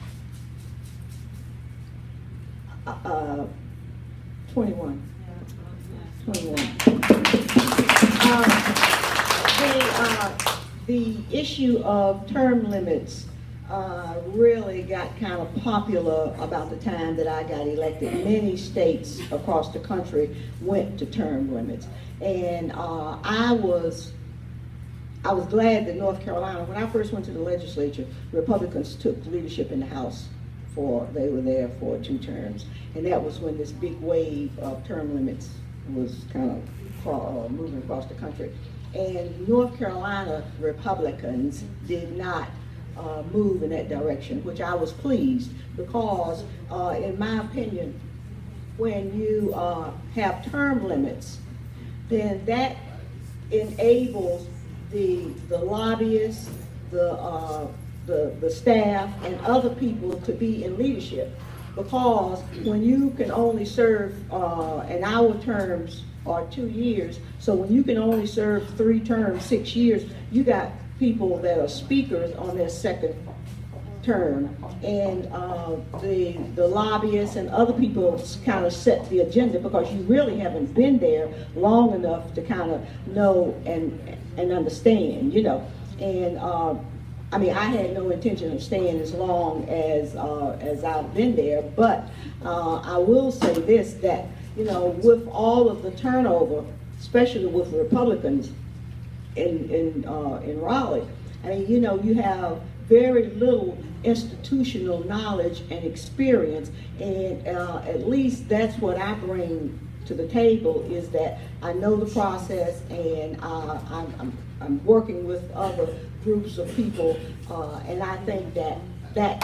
Uh, twenty-one. twenty-one. Um, the, uh, the issue of term limits uh, really got kind of popular about the time that I got elected. Many states across the country went to term limits. And uh, I was I was glad that North Carolina, when I first went to the legislature, Republicans took leadership in the House. For, they were there for two terms. And that was when this big wave of term limits was kind of uh, moving across the country. And North Carolina Republicans did not uh, move in that direction, which I was pleased, because uh, in my opinion, when you uh, have term limits, then that enables the, the lobbyists, the, uh, the, the staff, and other people to be in leadership. Because when you can only serve, uh, and our terms are two years, so when you can only serve three terms, six years, you got people that are speakers on their second term. And uh, the, the lobbyists and other people kind of set the agenda, because you really haven't been there long enough to kind of know and, and understand, you know. And uh, I mean, I had no intention of staying as long as uh, as I've been there, but uh, I will say this, that, you know, with all of the turnover, especially with Republicans in in uh, in Raleigh, I mean, you know, you have very little institutional knowledge and experience, and uh, at least that's what I bring to the table, is that I know the process, and uh, I'm, I'm I'm working with other groups of people, uh, and I think that that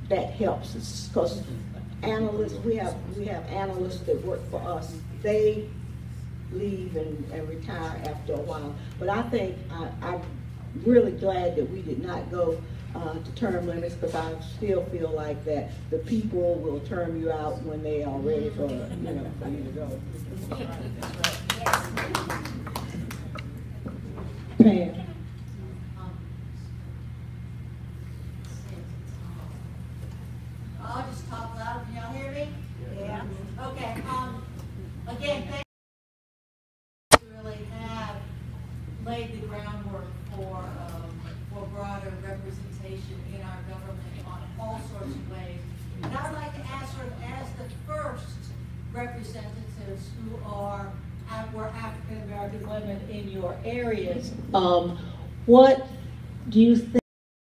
that helps us, because analysts, we have, we have analysts that work for us. They leave and, and retire after a while. But I think, I, I'm really glad that we did not go uh, to term limits, because I still feel like that the people will term you out when they are ready for, you know, for you to go. Pam. I'll just talk loud. Can y'all hear me? Yeah. Okay. Um. Again, thank you to really have laid the groundwork for um, for broader representation in our government on all sorts of ways. And I'd like to ask, sort of, as the first representatives who are were African American women in your areas, um, what do you think?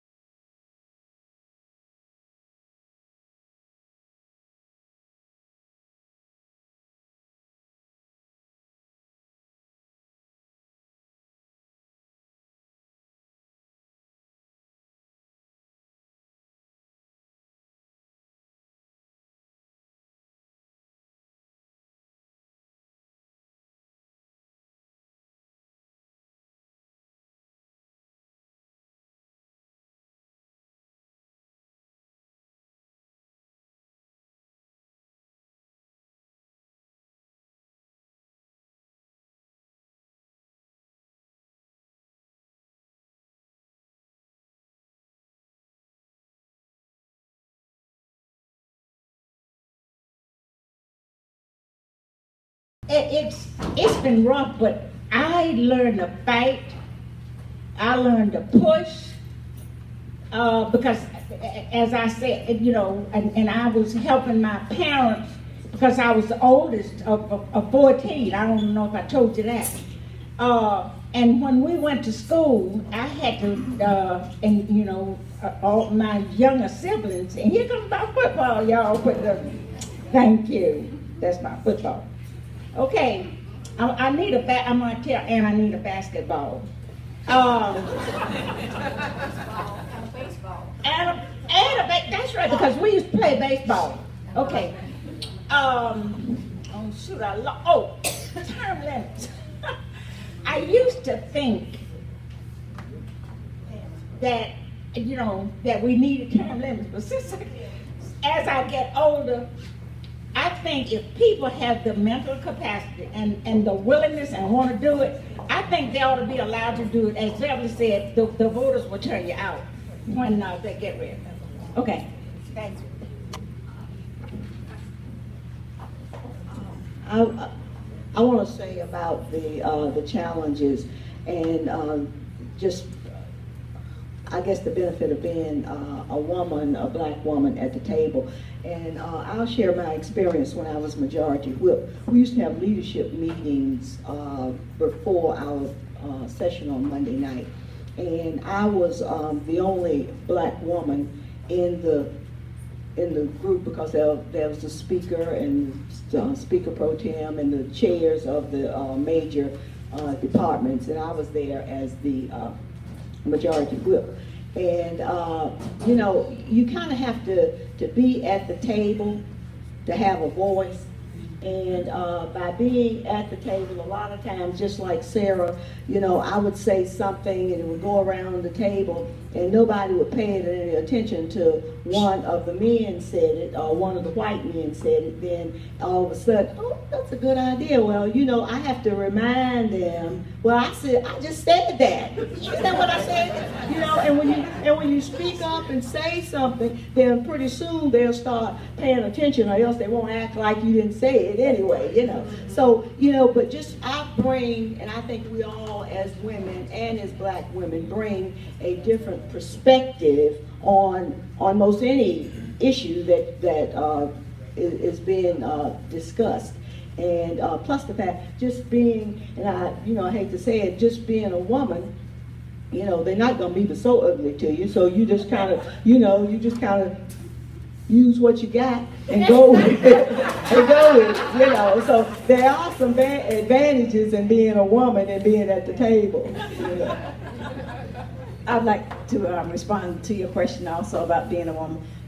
It, it's it's been rough, but I learned to fight. I learned to push uh, because, as I said, you know, and, and I was helping my parents because I was the oldest of, of, of fourteen. I don't know if I told you that. Uh, and when we went to school, I had to, uh, and you know, uh, all my younger siblings. And here comes my football, y'all. Put the, thank you. That's my football. Okay, I, I need a ba I'm gonna tell Ann I need a basketball. Um, and a baseball. And a, and a ba that's right, because we used to play baseball. Okay. Um, oh shoot, I lo oh, term limits. I used to think that, you know, that we needed term limits, but since as I get older, I think if people have the mental capacity and, and the willingness and want to do it, I think they ought to be allowed to do it. As Beverly said, the, the voters will turn you out when uh, they get rid of it. Okay, thanks. I, I want to say about the, uh, the challenges and um, just, I guess, the benefit of being uh, a woman, a black woman at the table. And uh, I'll share my experience when I was majority whip. We used to have leadership meetings uh, before our uh, session on Monday night. And I was um, the only black woman in the in the group because there, there was the speaker and uh, speaker pro tem and the chairs of the uh, major uh, departments. And I was there as the uh, majority whip. And, uh, you know, you kind of have to, to be at the table to have a voice. And uh, by being at the table, a lot of times, just like Sarah, you know, I would say something and it would go around the table and nobody would pay it any attention to one of the men said it or one of the white men said it. Then all of a sudden, oh, that's a good idea. Well, you know, I have to remind them, well, I said, I just said that. Isn't that what I said? You know, and when you, and when you speak up and say something, then pretty soon they'll start paying attention or else they won't act like you didn't say it anyway, you know. So, you know, but just I bring, and I think we all as women and as black women bring a different perspective on on most any issue that that uh, is, is being uh, discussed. And uh, plus the fact, just being, and I, you know, I hate to say it, just being a woman, you know, they're not going to be so ugly to you. So you just kind of, you know, you just kind of use what you got and go with it, and go with it, you know. So there are some advantages in being a woman and being at the table, you know. I'd like to um, respond to your question also about being a woman.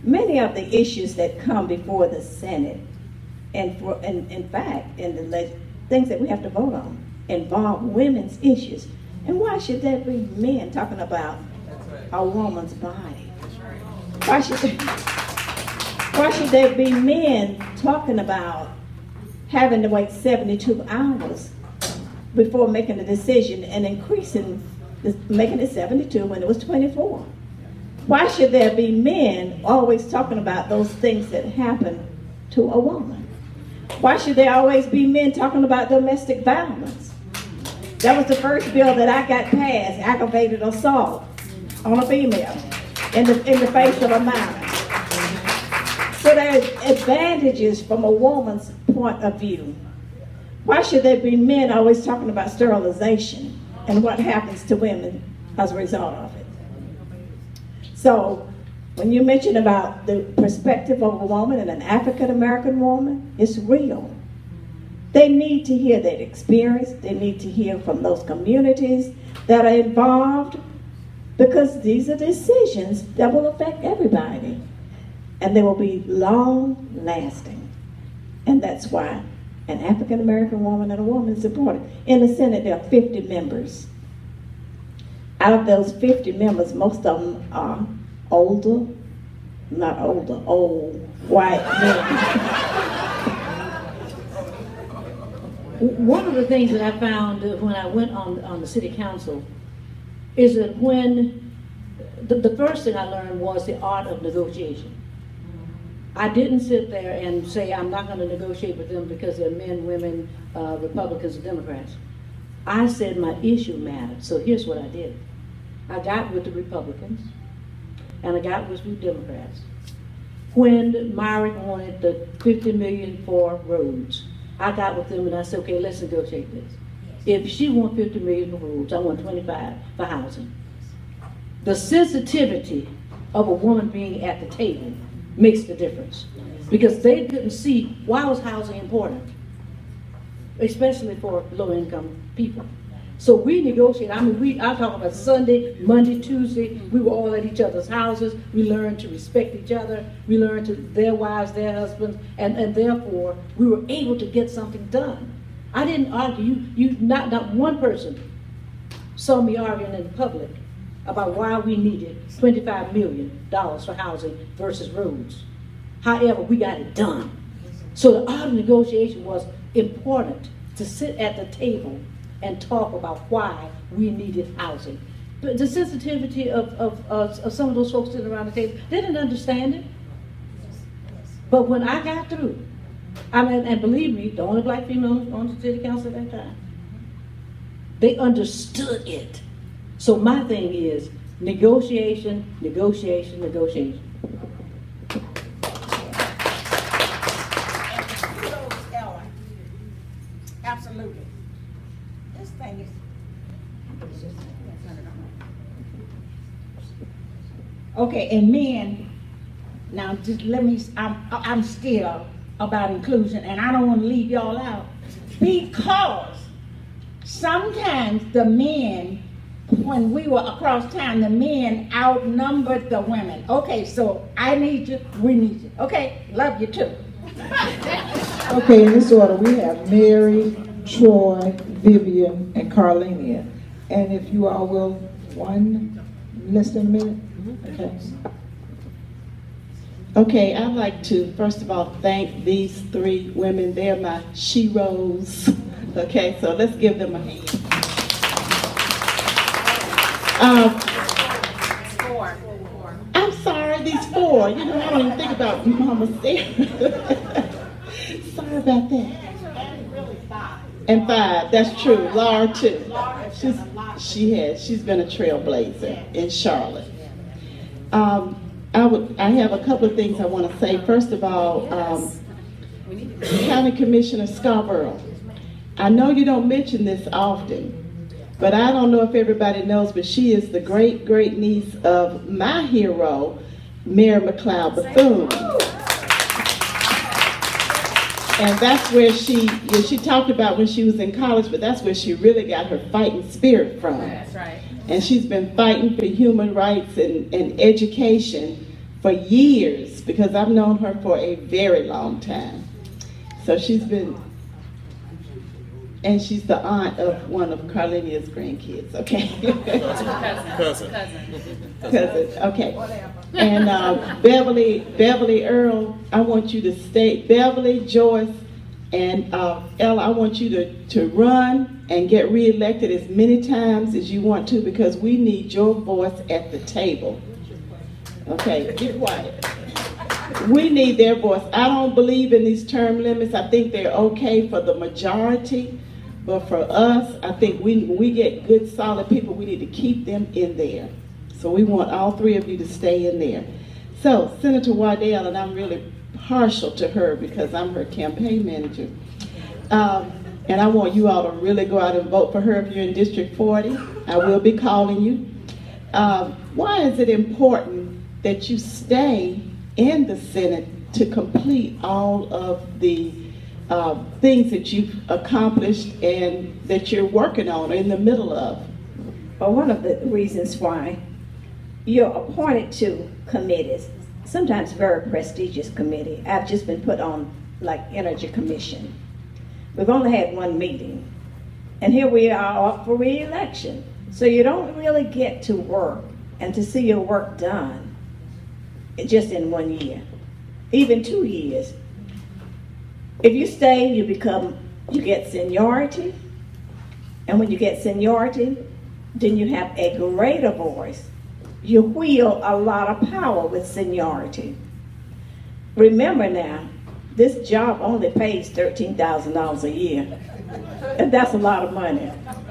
many of the issues that come before the Senate, and for, and in fact, in the leg things that we have to vote on, involve women's issues. And why should there be men talking about a woman's body? Why should there, why should there be men talking about having to wait seventy-two hours before making a decision and increasing, this, making it seventy-two when it was twenty-four? Why should there be men always talking about those things that happen to a woman? Why should there always be men talking about domestic violence? That was the first bill that I got passed, aggravated assault on a female in the, in the face of a minor. So there's advantages from a woman's point of view. Why should there be men always talking about sterilization and what happens to women as a result of it? So when you mention about the perspective of a woman and an African-American woman, it's real. They need to hear that experience. They need to hear from those communities that are involved, because these are decisions that will affect everybody, and they will be long-lasting. And that's why an African-American woman and a woman is important. In the Senate, there are fifty members. Out of those fifty members, most of them are older, not older, old, white men. One of the things that I found when I went on, on the city council is that when, the, the first thing I learned was the art of negotiation. I didn't sit there and say I'm not going to negotiate with them because they're men, women, uh, Republicans, and Democrats. I said my issue mattered. So here's what I did. I got with the Republicans and I got with the Democrats. When Myrick wanted the fifty million for roads, I got with them and I said, okay, let's negotiate this. If she wants fifty million for roads, I want twenty-five for housing. The sensitivity of a woman being at the table makes the difference, because they couldn't see why was housing important, especially for low-income people. So we negotiate. I mean, we, I talk about Sunday, Monday, Tuesday, we were all at each other's houses. We learned to respect each other. We learned to their wives, their husbands, and, and therefore we were able to get something done. I didn't argue. You, you, not, not one person saw me arguing in public about why we needed twenty-five million dollars for housing versus roads. However, we got it done. So the art of negotiation was important, to sit at the table and talk about why we needed housing. But the sensitivity of, of, of, of some of those folks sitting around the table, they didn't understand it. But when I got through, I mean, and believe me, the only black female on the city council at that time, they understood it. So my thing is negotiation, negotiation, negotiation. Absolutely. This thing is. Okay, and men, now just let me, I'm, I'm still about inclusion, and I don't want to leave y'all out, because sometimes the men, when we were across town, the men outnumbered the women. Okay, so I need you, we need you. Okay, love you too. Okay, in this order, we have Mary, Troy, Vivian, and Carlenia. And if you all will, one, less than a minute? Okay. Okay, I'd like to, first of all, thank these three women. They're my sheroes. Okay, so let's give them a hand. Um, four. four. I'm sorry, these four. You know, I don't even think about Mama Sarah. Sorry about that. And five, that's true. Laura too. She's, she has. She's been a trailblazer in Charlotte. Um, I would. I have a couple of things I want to say. First of all, um, County Commissioner Scarborough. I know you don't mention this often, but I don't know if everybody knows, but she is the great great niece of my hero, Mayor McLeod Bethune. And that's where she, you know, she talked about when she was in college, but that's where she really got her fighting spirit from. That's right. And she's been fighting for human rights and, and education for years, because I've known her for a very long time. So she's been, and she's the aunt of one of Carlinia's grandkids, okay? Cousin. Cousin. Cousin, okay. And uh, Beverly, Beverly Earle, I want you to stay, Beverly, Joyce, and uh, Ella, I want you to, to run and get reelected as many times as you want to, because we need your voice at the table. Okay, be quiet. We need their voice. I don't believe in these term limits. I think they're okay for the majority, but for us, I think we, when we get good, solid people, we need to keep them in there. So we want all three of you to stay in there. So Senator Waddell, and I'm really partial to her because I'm her campaign manager. Um, and I want you all to really go out and vote for her if you're in District forty. I will be calling you. Um, why is it important that you stay in the Senate to complete all of the uh, things that you've accomplished and that you're working on or in the middle of? Well, one of the reasons why you're appointed to committees, sometimes very prestigious committee. I've just been put on like Energy Commission. We've only had one meeting, and here we are up for re-election. So you don't really get to work and to see your work done just in one year, even two years. If you stay, you become, you get seniority, and when you get seniority, then you have a greater voice. You wield a lot of power with seniority. Remember now, this job only pays thirteen thousand dollars a year, and that's a lot of money.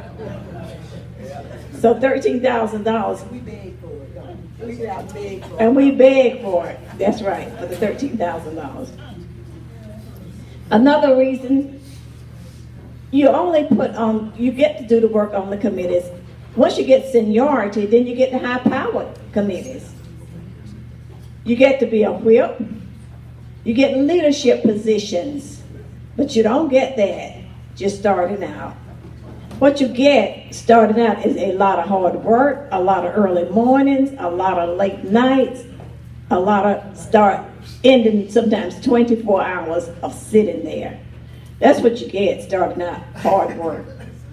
So thirteen thousand dollars. We beg for it, don't we? We got beg for it. And we beg for it. That's right, for the thirteen thousand dollars. Another reason, you only put on, you get to do the work on the committees. Once you get seniority, then you get the high-powered committees. You get to be a whip. You get leadership positions, but you don't get that just starting out. What you get starting out is a lot of hard work, a lot of early mornings, a lot of late nights, a lot of start ending sometimes twenty-four hours of sitting there. That's what you get starting out, hard work.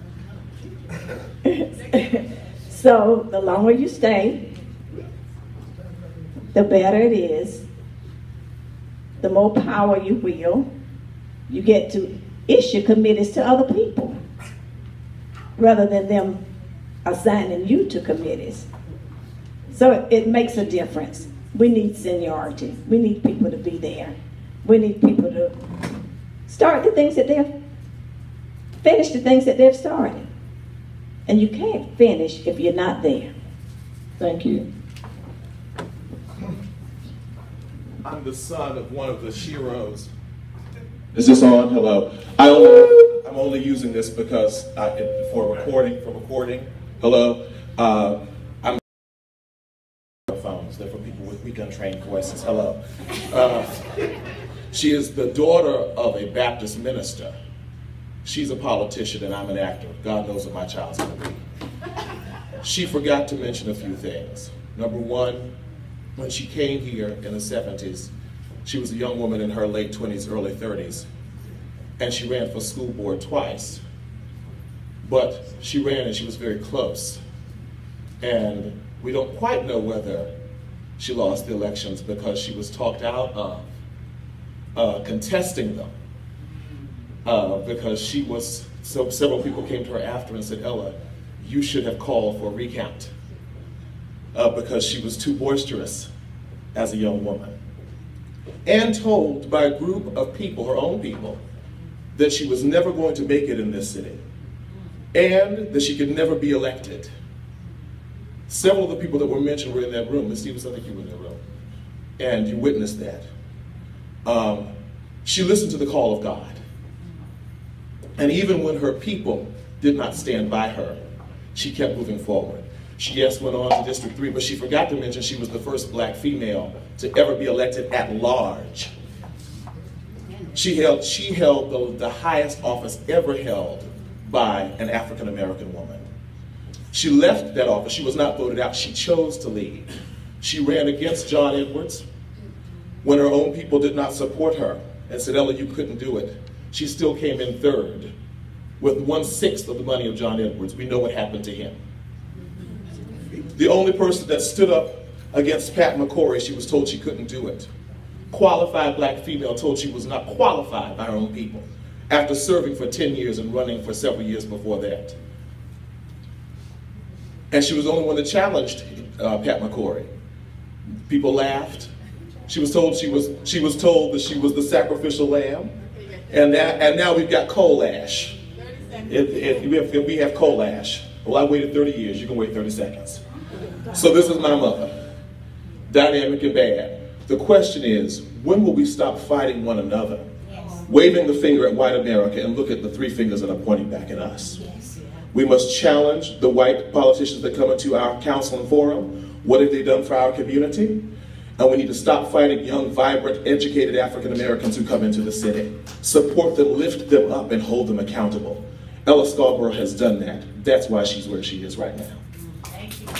So the longer you stay, the better it is, the more power you wield. You get to issue committees to other people rather than them assigning you to committees. So it, it makes a difference. We need seniority. We need people to be there. We need people to start the things that they've, finish the things that they've started. And you can't finish if you're not there. Thank you. I'm the son of one of the Shiros. Is this on? Hello. I only, I'm only using this because I, it, for recording. For recording. Hello. Uh, I'm phones. They're for people with weak untrained voices. Hello. Uh, she is the daughter of a Baptist minister. She's a politician and I'm an actor. God knows what my child's going to be. She forgot to mention a few things. Number one, when she came here in the seventies, she was a young woman in her late twenties, early thirties, and she ran for school board twice. But she ran and she was very close. And we don't quite know whether she lost the elections because she was talked out of uh, contesting them. Uh, because she was, so several people came to her after and said, Ella, you should have called for a recount uh, because she was too boisterous as a young woman. And told by a group of people, her own people, that she was never going to make it in this city and that she could never be elected. Several of the people that were mentioned were in that room. Miz Stevenson, I think you were in that room. And you witnessed that. Um, she listened to the call of God. And even when her people did not stand by her, she kept moving forward. She, yes, went on to District three, but she forgot to mention she was the first black female to ever be elected at large. She held, she held the, the highest office ever held by an African-American woman. She left that office. She was not voted out. She chose to leave. She ran against John Edwards. When her own people did not support her and said, Ella, you couldn't do it, she still came in third with one-sixth of the money of John Edwards. We know what happened to him. The only person that stood up against Pat McCrory, she was told she couldn't do it. Qualified black female told she was not qualified by her own people after serving for ten years and running for several years before that. And she was the only one that challenged uh, Pat McCrory. People laughed. She was told she was she was told that she was the sacrificial lamb, and that and now we've got coal ash. If, if, we have, if we have coal ash, well, I waited thirty years. You can wait thirty seconds. So this is my mother, dynamic and bad. The question is, when will we stop fighting one another, yes. waving the finger at white America, and look at the three fingers that are pointing back at us? Yes. We must challenge the white politicians that come into our council and forum. What have they done for our community? And we need to stop fighting young, vibrant, educated African Americans who come into the city. Support them, lift them up, and hold them accountable. Ella Scarborough has done that. That's why she's where she is right now. Thank you.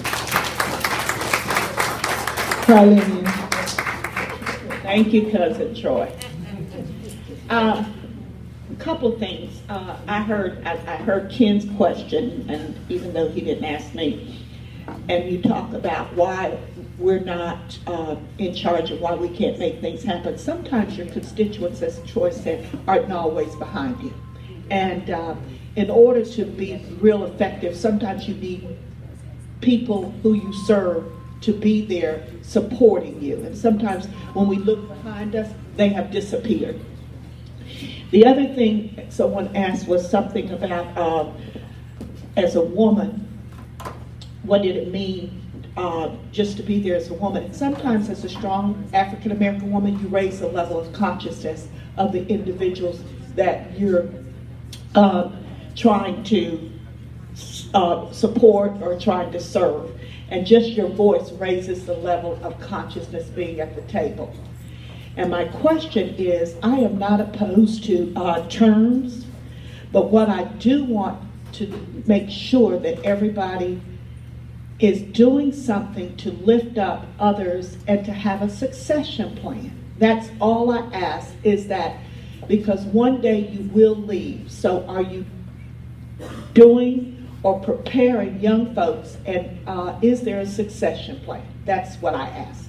Carlene. Thank you, Cousin Troy. Uh, a couple of things. Uh, I heard I, I heard Ken's question, and even though he didn't ask me, and you talk about why we're not uh, in charge of why we can't make things happen. Sometimes your constituents, as Troy said, aren't always behind you. And uh, in order to be real effective, sometimes you need people who you serve to be there supporting you. And sometimes when we look behind us, they have disappeared. The other thing someone asked was something about, uh, as a woman, what did it mean uh, just to be there as a woman? And sometimes as a strong African-American woman, you raise the level of consciousness of the individuals that you're uh, trying to uh, support or trying to serve. And just your voice raises the level of consciousness being at the table. And my question is, I am not opposed to uh, terms, but what I do want to make sure that everybody is doing something to lift up others and to have a succession plan. That's all I ask, is that because one day you will leave. So are you doing or preparing young folks, and uh, is there a succession plan? That's what I ask.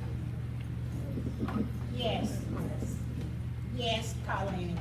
Yes. Yes, Colleen.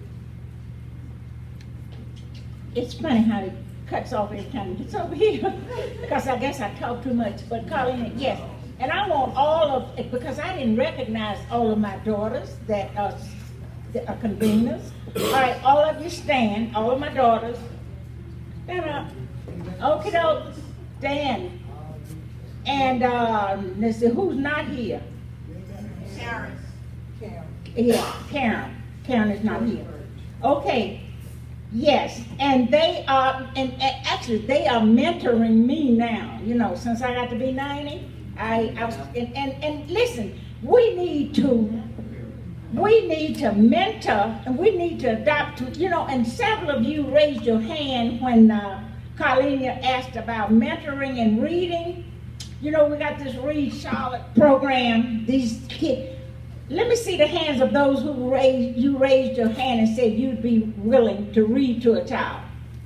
It's funny how it cuts off every time it gets over here, because I guess I talk too much. But Colleen, yes. And I want all of it, because I didn't recognize all of my daughters that are, that are conveners. All right, all of you stand, all of my daughters. Stand up. Okay, doke. Stand. And uh, let's see, who's not here? Karen. Yeah, Karen. Karen is not here. Okay. Yes, and they are, and, and actually they are mentoring me now. You know, since I got to be ninety, I, I was, and, and, and listen, we need to, we need to mentor, and we need to adopt, to, you know, and several of you raised your hand when uh, Carlenia asked about mentoring and reading. You know, we got this Read Charlotte program, these kids. Let me see the hands of those who raised, you raised your hand and said you'd be willing to read to a child.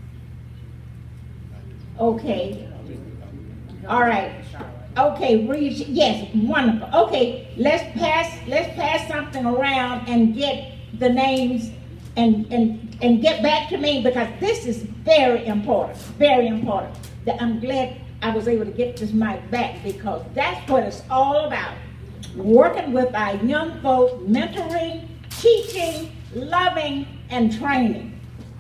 Okay. All right. Okay, read, yes, wonderful. Okay, let's pass, let's pass something around and get the names and, and, and get back to me, because this is very important, very important. I'm glad I was able to get this mic back, because that's what it's all about. Working with our young folks, mentoring, teaching, loving, and training.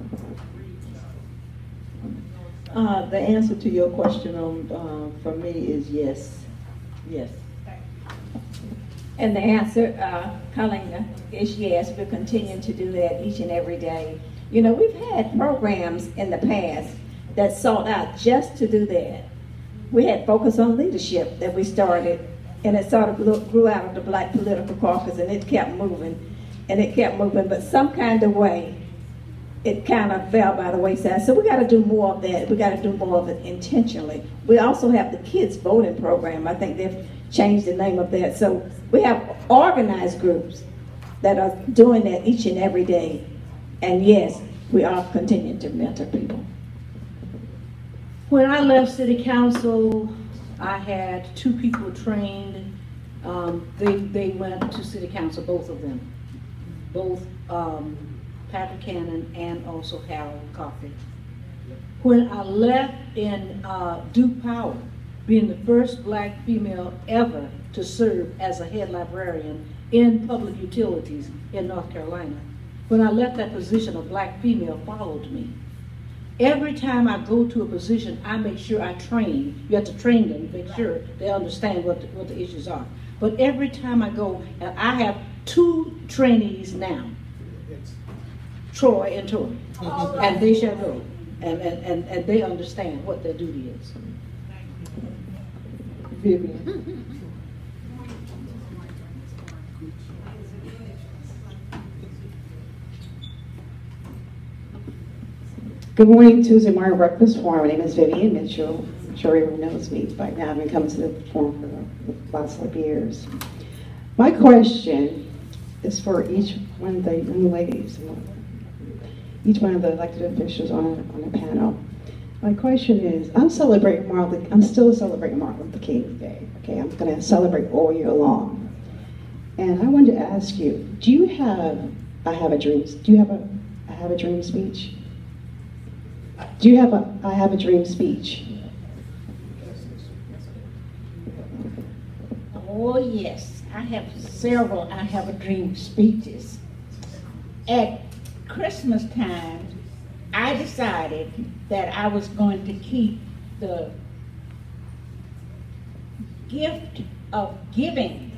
Uh, the answer to your question on, uh, for me is yes. Yes. And the answer, uh, Colleen, is yes. We're continuing to do that each and every day. You know, we've had programs in the past that sought out just to do that. We had Focus on Leadership that we started, and it sort of grew out of the Black Political Caucus, and it kept moving, and it kept moving, but some kind of way, it kind of fell by the wayside. So we got to do more of that. We got to do more of it intentionally. We also have the kids voting program. I think they've change the name of that. So we have organized groups that are doing that each and every day. And yes, we are continuing to mentor people. When I left City Council, I had two people trained. Um, they, they went to City Council, both of them. Both um, Patrick Cannon and also Harold Coffey. When I left in uh, Duke Power, being the first black female ever to serve as a head librarian in public utilities in North Carolina, when I left that position, a black female followed me. Every time I go to a position, I make sure I train. You have to train them, make sure they understand what the, what the issues are. But every time I go, and I have two trainees now, Troy and Tori, oh, and they shall go, and, and, and, and they understand what their duty is. Vivian. Good morning, Tuesday morning breakfast forum. My name is Vivian Mitchell. I'm sure everyone knows me by now. I've been coming to the forum for the last couple of years. My question is for each one of the young ladies, each one of the elected officials on, on the panel. My question is, I'm celebrating Martin, I'm still celebrating Martin Luther King Day. Okay, I'm going to celebrate all year long. And I wanted to ask you, do you have, I have a dream, do you have a, I have a dream speech? Do you have a, I have a dream speech? Oh yes, I have several I have a dream speeches. At Christmas time, I decided that I was going to keep the gift of giving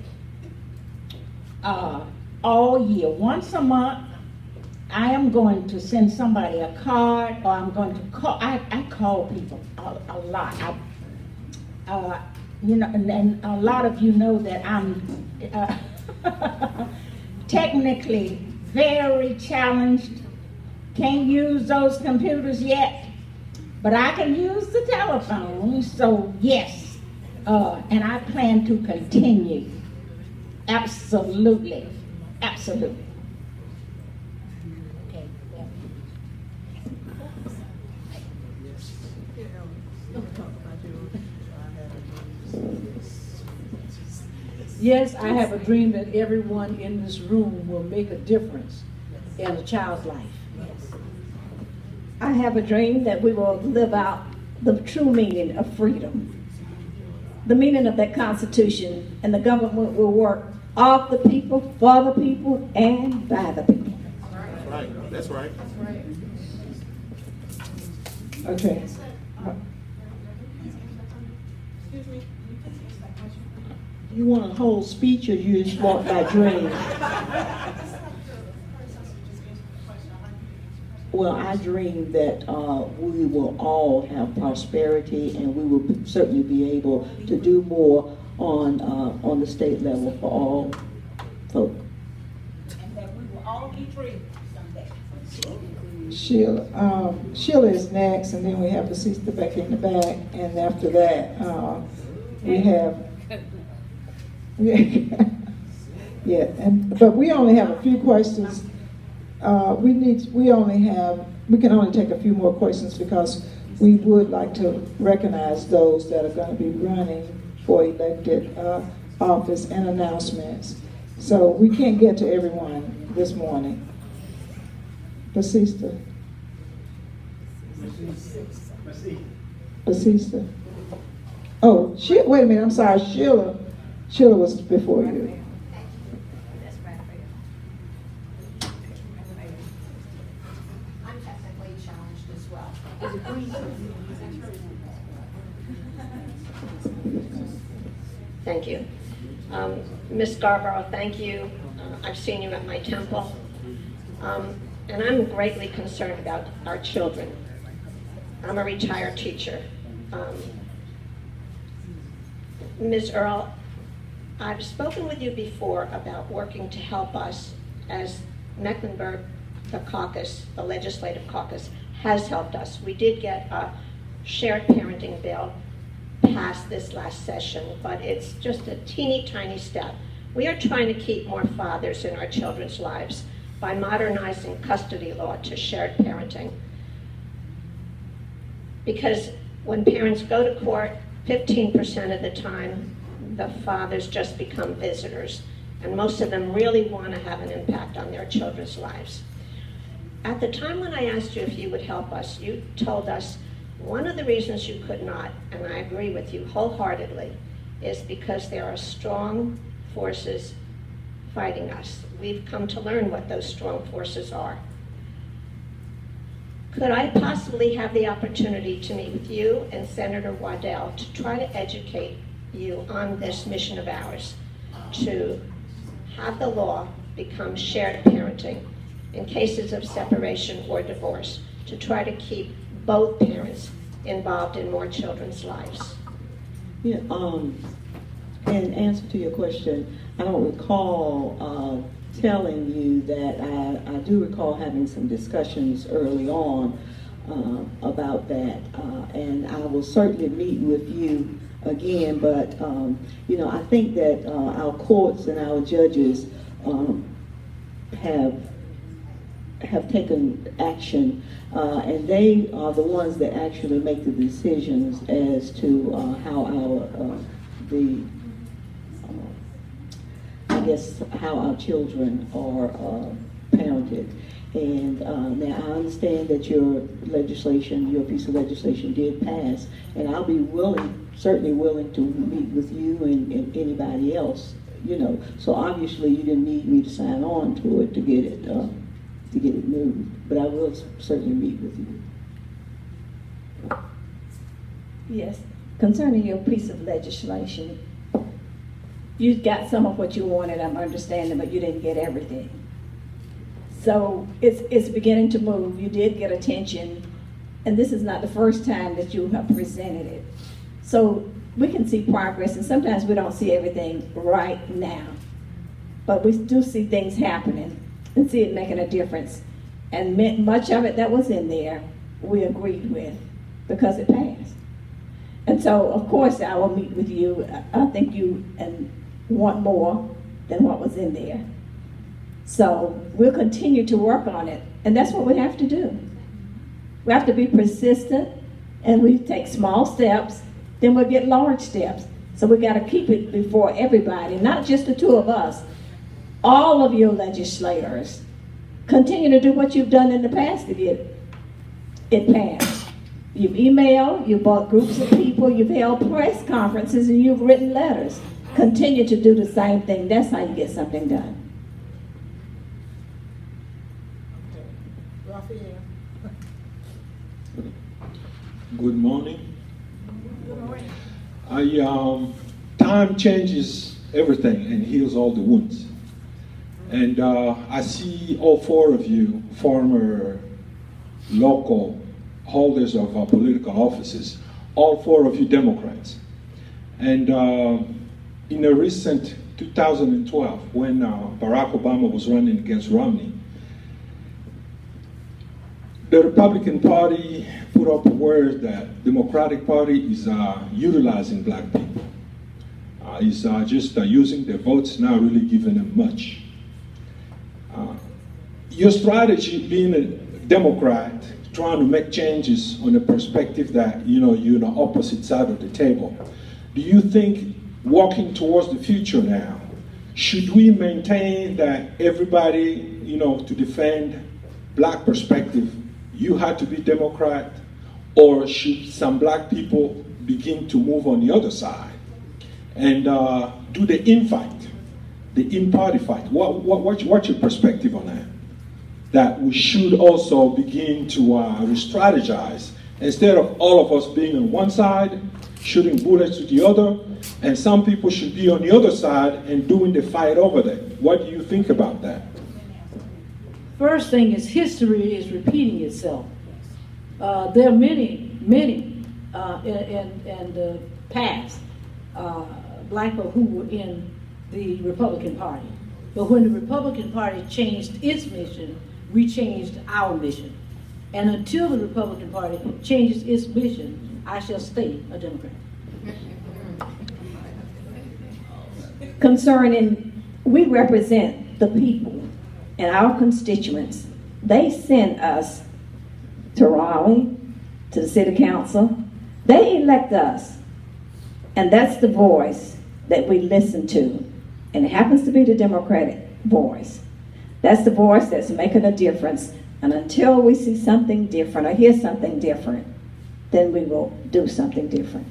uh, all year. Once a month, I am going to send somebody a card, or I'm going to call, I, I call people a, a lot. I, uh, you know, and, and a lot of you know that I'm uh, technically very challenged. Can't use those computers yet, but I can use the telephone, so yes. Uh, and I plan to continue. Absolutely, absolutely. Yes, I have a dream that everyone in this room will make a difference in a child's life. I have a dream that we will live out the true meaning of freedom. The meaning of that Constitution, and the government will work of the people, for the people, and by the people. That's right. That's right. Okay. Excuse me. You want a whole speech, or you just walk by dreams? Well, I dream that uh, we will all have prosperity, and we will certainly be able to do more on uh, on the state level for all folk. And that we will all be free someday. Sheila, um, Sheila is next, and then we have the sister back in the back, and after that, uh, we have. Yeah, yeah, and but we only have a few questions. Uh, we need, we only have, we can only take a few more questions because we would like to recognize those that are going to be running for elected uh, office and announcements. So we can't get to everyone this morning. Basista. Basista. Oh, she, wait a minute, I'm sorry, Sheila. Sheila was before you. I'm technically challenged as well. Thank you. Um, Miz Scarborough, thank you. Uh, I've seen you at my temple. Um, and I'm greatly concerned about our children. I'm a retired teacher. Um, Miz Earle, I've spoken with you before about working to help us as Mecklenburg, the caucus, the legislative caucus, has helped us. We did get a shared parenting bill passed this last session, but it's just a teeny tiny step. We are trying to keep more fathers in our children's lives by modernizing custody law to shared parenting. Because when parents go to court, fifteen percent of the time, the fathers just become visitors, and most of them really want to have an impact on their children's lives. At the time when I asked you if you would help us, you told us one of the reasons you could not, and I agree with you wholeheartedly, is because there are strong forces fighting us. We've come to learn what those strong forces are. Could I possibly have the opportunity to meet with you and Senator Waddell to try to educate you on this mission of ours, to have the law become shared parenting in cases of separation or divorce, to try to keep both parents involved in more children's lives? Yeah, um, in answer to your question, I don't recall uh, telling you that I, I do recall having some discussions early on uh, about that, uh, and I will certainly meet with you again, but um, you know, I think that uh, our courts and our judges um, have have taken action, uh, and they are the ones that actually make the decisions as to uh, how our uh, the uh, I guess how our children are uh, parented. And uh, now I understand that your legislation, your piece of legislation did pass, and I'll be willing, certainly willing to meet with you and, and anybody else, you know. So obviously you didn't need me to sign on to it to get it uh, to get it moved, but I will certainly meet with you. Yes, concerning your piece of legislation, you got some of what you wanted, I'm understanding, but you didn't get everything. So it's, it's beginning to move. You did get attention, and this is not the first time that you have presented it. So we can see progress, and sometimes we don't see everything right now, but we do see things happening and see it making a difference. And much of it that was in there, we agreed with because it passed. And so, of course, I will meet with you. I think you and want more than what was in there. So we'll continue to work on it, and that's what we have to do. We have to be persistent, and we take small steps, then we'll get large steps. So we got to keep it before everybody, not just the two of us. All of your legislators continue to do what you've done in the past to get it passed. You've emailed, you've brought groups of people, you've held press conferences, and you've written letters. Continue to do the same thing. That's how you get something done. Good morning. Good morning. I, um, time changes everything and heals all the wounds. And uh, I see all four of you, former local holders of uh, political offices, all four of you Democrats. And uh, in a recent two thousand twelve, when uh, Barack Obama was running against Romney, the Republican Party put up words that the Democratic Party is uh, utilizing black people. Uh, is uh, just uh, using their votes, not really giving them much. Uh, your strategy, being a Democrat, trying to make changes on the perspective that, you know, you're on the opposite side of the table. Do you think, walking towards the future now, should we maintain that everybody, you know, to defend black perspective, you had to be Democrat, or should some black people begin to move on the other side and uh, do the in-fight, the in-party fight? What, what, what, what's your perspective on that? That we should also begin to uh, re-strategize, instead of all of us being on one side, shooting bullets to the other, and some people should be on the other side and doing the fight over there. What do you think about that? First thing is, history is repeating itself. Uh, there are many, many uh, in, in, in the past uh, black people who were in the Republican Party. But when the Republican Party changed its mission, we changed our mission. And until the Republican Party changes its mission, I shall stay a Democrat. concerning, we represent the people and our constituents. They send us to Raleigh, to the city council. They elect us, and that's the voice that we listen to, and it happens to be the Democratic voice. That's the voice that's making a difference, and until we see something different or hear something different, then we will do something different.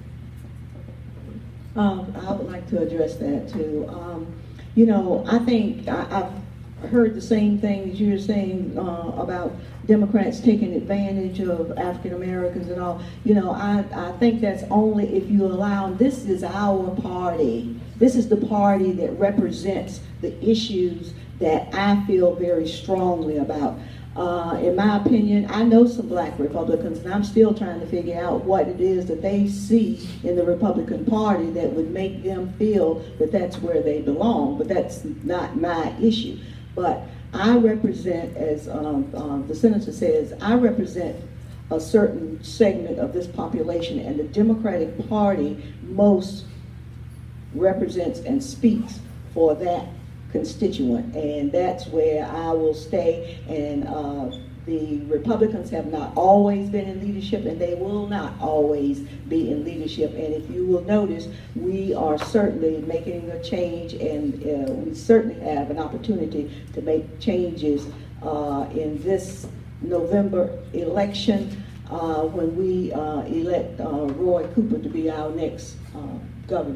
Um, I would like to address that too. Um, you know, I think I, I've heard the same thing as you're saying uh, about Democrats taking advantage of African Americans and all. You know, I, I think that's only if you allow, this is our party. This is the party that represents the issues that I feel very strongly about. Uh, in my opinion, I know some black Republicans, and I'm still trying to figure out what it is that they see in the Republican Party that would make them feel that that's where they belong, but that's not my issue. But I represent, as um, um, the senator says, I represent a certain segment of this population, and the Democratic Party most represents and speaks for that constituent, and that's where I will stay. And uh, the Republicans have not always been in leadership, and they will not always be in leadership. And if you will notice, we are certainly making a change, and uh, we certainly have an opportunity to make changes uh, in this November election uh, when we uh, elect uh, Roy Cooper to be our next uh, governor.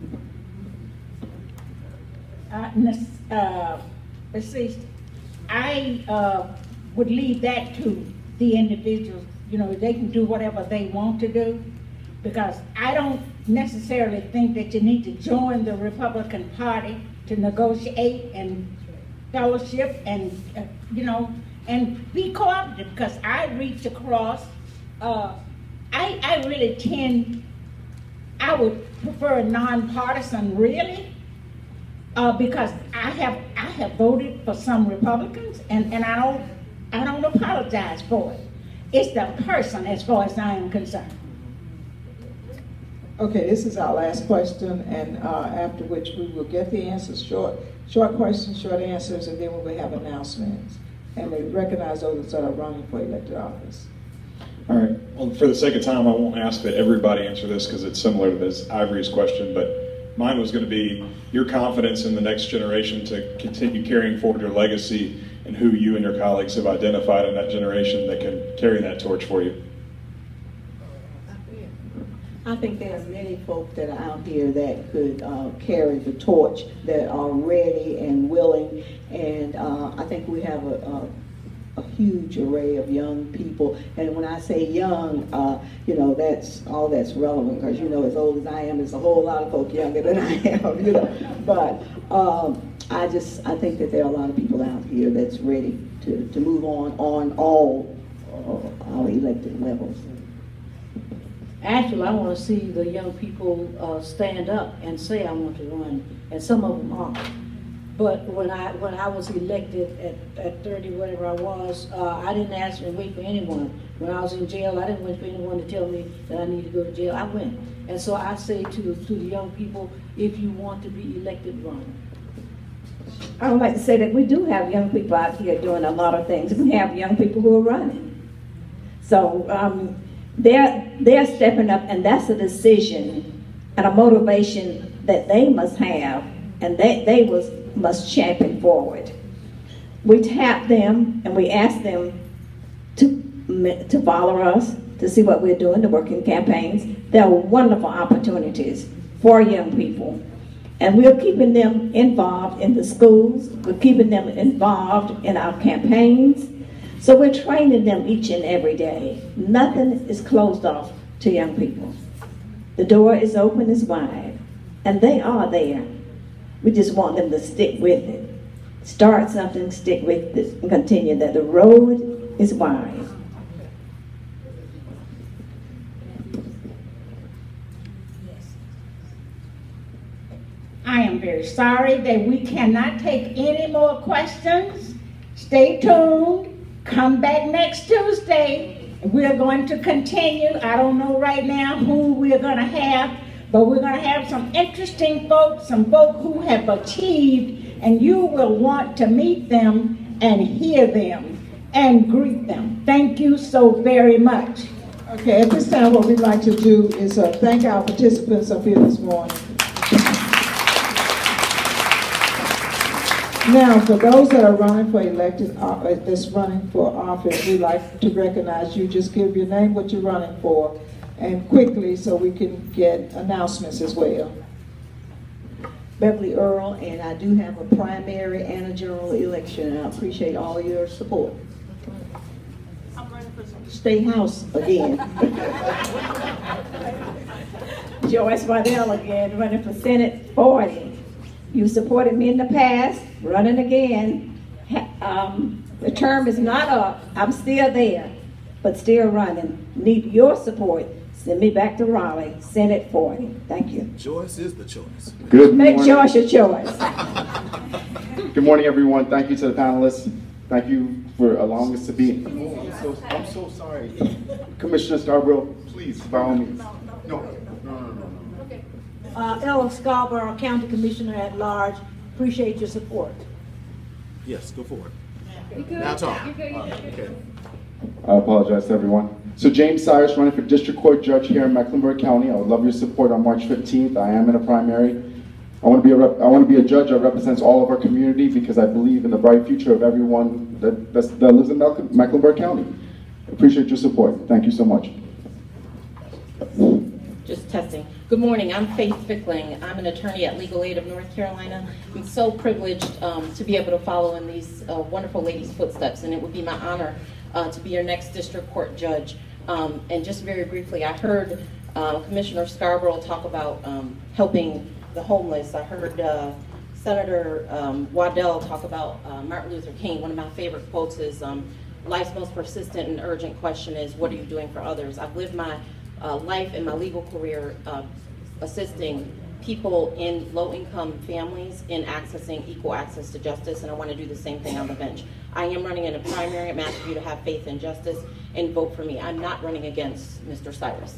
Uh, uh, let's see, I uh, would leave that to the individuals. You know, they can do whatever they want to do, because I don't necessarily think that you need to join the Republican Party to negotiate and fellowship and, uh, you know, and be cooperative, because I reach across, uh, I, I really tend, I would prefer nonpartisan, really. Uh, because I have I have voted for some Republicans, and, and I don't I don't apologize for it. It's the person, as far as I am concerned. Okay, this is our last question, and uh, after which we will get the answers, short short questions, short answers, and then we will have announcements. And we recognize those that are running for elected office. All right. Well, for the sake of time, I won't ask that everybody answer this because it's similar to this Ivory's question, but mine was going to be your confidence in the next generation to continue carrying forward your legacy and who you and your colleagues have identified in that generation that can carry that torch for you. I think there's many folks that are out here that could uh, carry the torch, that are ready and willing, and uh, I think we have a, a a huge array of young people. And when I say young, uh, you know, that's all that's relevant, because, you know, as old as I am, there's a whole lot of folk younger than I am, you know. But um, I just, I think that there are a lot of people out here that's ready to, to move on, on all uh, our elected levels. Actually, I want to see the young people uh, stand up and say I want to run, and some of them are. But when I when I was elected at, at thirty, whatever I was, uh, I didn't ask and wait for anyone. When I was in jail, I didn't wait for anyone to tell me that I need to go to jail. I went. And so I say to, to the young people, if you want to be elected, run. I would like to say that we do have young people out here doing a lot of things. We have young people who are running. So um, they're, they're stepping up, and that's a decision and a motivation that they must have, and they, they was, must champion forward. We tap them and we ask them to, to follow us, to see what we're doing, to work in campaigns. There are wonderful opportunities for young people. And we're keeping them involved in the schools. We're keeping them involved in our campaigns. So we're training them each and every day. Nothing is closed off to young people. The door is open, is wide, and they are there. We just want them to stick with it. Start something, stick with it, and continue that. The road is wide. I am very sorry that we cannot take any more questions. Stay tuned. Come back next Tuesday. We're going to continue. I don't know right now who we're going to have, But we're going to have some interesting folks, some folk who have achieved, and you will want to meet them and hear them and greet them. Thank you so very much. Okay, at this time what we'd like to do is uh, thank our participants up here this morning. Now, for those that are running for elected, uh, that's running for office, we'd like to recognize you. Just give your name, what you're running for, and quickly so we can get announcements as well. Beverly Earle, and I do have a primary and a general election, and I appreciate all your support. I'm running for some State House again. Joyce Waddell again, running for Senate forty. You supported me in the past, running again. Um, the term is not up. I'm still there, but still running. Need your support. Send me back to Raleigh, Senate forty. Thank you. Joyce is the choice. Good Make morning. Joyce your choice. Good morning, everyone. Thank you to the panelists. Thank you for allowing us to be. Oh, I'm, so, I'm so sorry. Commissioner Scarborough, please, by all means. No, no, no, no, no. Uh, Earle Scarborough, County Commissioner at Large, appreciate your support. Yes, go for it. You good? Now talk. You good, you good, you Okay. I apologize to everyone. So James Cyrus, running for District Court Judge here in Mecklenburg County. I would love your support on March fifteenth. I am in a primary. I want to be a rep I want to be a judge that represents all of our community because I believe in the bright future of everyone that, that's, that lives in Mecklenburg County. I appreciate your support. Thank you so much. Just testing. Good morning, I'm Faith Fickling. I'm an attorney at Legal Aid of North Carolina. I'm so privileged um, to be able to follow in these uh, wonderful ladies' footsteps, and it would be my honor uh, to be your next district court judge. Um, and just very briefly, I heard uh, Commissioner Scarborough talk about um, helping the homeless. I heard uh, Senator um, Waddell talk about uh, Martin Luther King. One of my favorite quotes is, um, life's most persistent and urgent question is, what are you doing for others? I've lived my Uh, life and my legal career uh, assisting people in low-income families in accessing equal access to justice, and I want to do the same thing on the bench. I am running in a primary. I'm asking you to have faith in justice and vote for me. I'm not running against Mister Cyrus.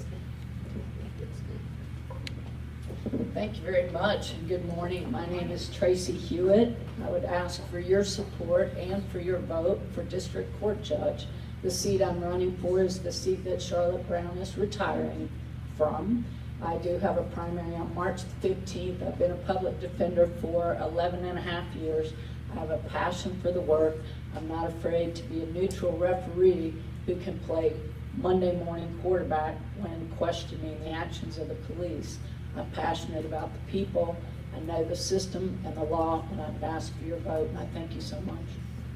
Thank you very much, and good morning. My name is Tracy Hewitt. I would ask for your support and for your vote for District Court Judge. The seat I'm running for is the seat that Charlotte Brown is retiring from. I do have a primary on March fifteenth. I've been a public defender for eleven and a half years. I have a passion for the work. I'm not afraid to be a neutral referee who can play Monday morning quarterback when questioning the actions of the police. I'm passionate about the people. I know the system and the law, and I'd ask for your vote, and I thank you so much.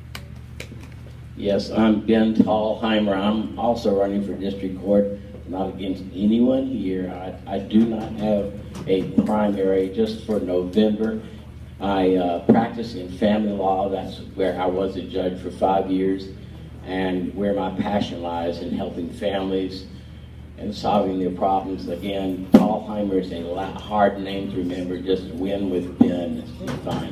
Yes, I'm Ben Tallheimer. I'm also running for district court. Not against anyone here. I, I do not have a primary just for November. I uh, practice in family law. That's where I was a judge for five years and where my passion lies in helping families and solving their problems. Again, Tallheimer is a lot, hard name to remember. Just win with Ben. It's fine.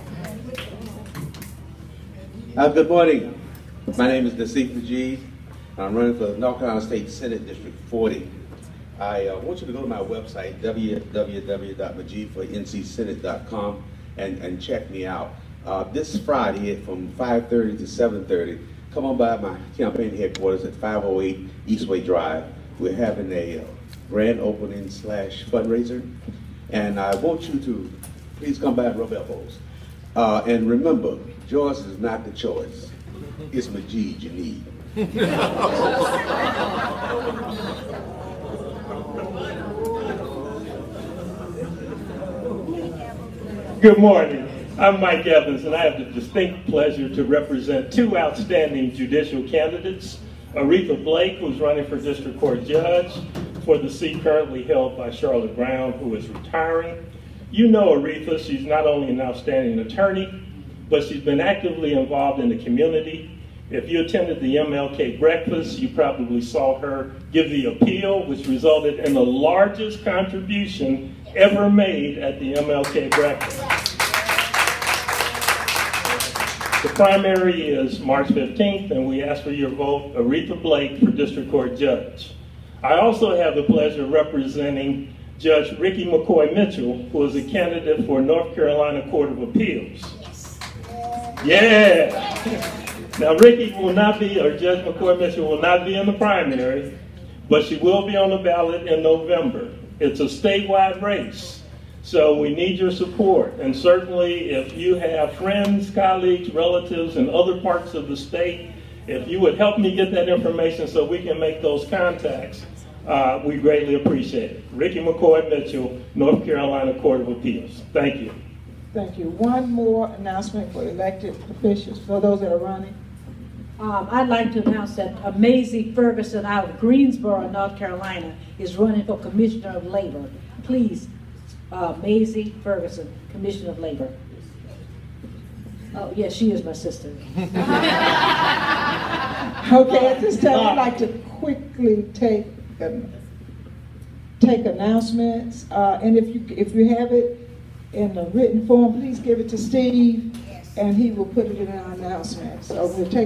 Uh, good morning. My name is Nasif Majid. I'm running for the North Carolina State Senate District forty. I uh, want you to go to my website, w w w dot majid for n c senate dot com, and, and check me out. Uh, this Friday from five thirty to seven thirty, come on by my campaign headquarters at five oh eight Eastway Drive. We're having a uh, grand opening slash fundraiser, and I want you to please come by and rub elbows. Uh, and remember, Joyce is not the choice. It's Majid you need. Good morning. I'm Mike Evans, and I have the distinct pleasure to represent two outstanding judicial candidates, Aretha Blake, who's running for District Court Judge for the seat currently held by Charlotte Brown, who is retiring. You know Aretha. She's not only an outstanding attorney, but she's been actively involved in the community. If you attended the M L K breakfast, you probably saw her give the appeal, which resulted in the largest contribution ever made at the M L K breakfast. The primary is March fifteenth, and we ask for your vote, Aretha Blake, for District Court Judge. I also have the pleasure of representing Judge Ricky McCoy Mitchell, who is a candidate for North Carolina Court of Appeals. Yeah! Now Ricky will not be, or Judge McCoy Mitchell will not be in the primary, but she will be on the ballot in November. It's a statewide race, so we need your support. And certainly if you have friends, colleagues, relatives in other parts of the state, if you would help me get that information so we can make those contacts, uh, we greatly appreciate it. Ricky McCoy Mitchell, North Carolina Court of Appeals. Thank you. Thank you. One more announcement for elected officials, for those that are running. Um, I'd like to announce that uh, Maisie Ferguson out of Greensboro, North Carolina, is running for Commissioner of Labor. Please, uh, Maisie Ferguson, Commissioner of Labor. Oh, yes, she is my sister. Okay, at this time, I'd like to quickly take um, take announcements, uh, and if you if you have it in a written form, please give it to Steve, and he will put it in our announcement. So we'll take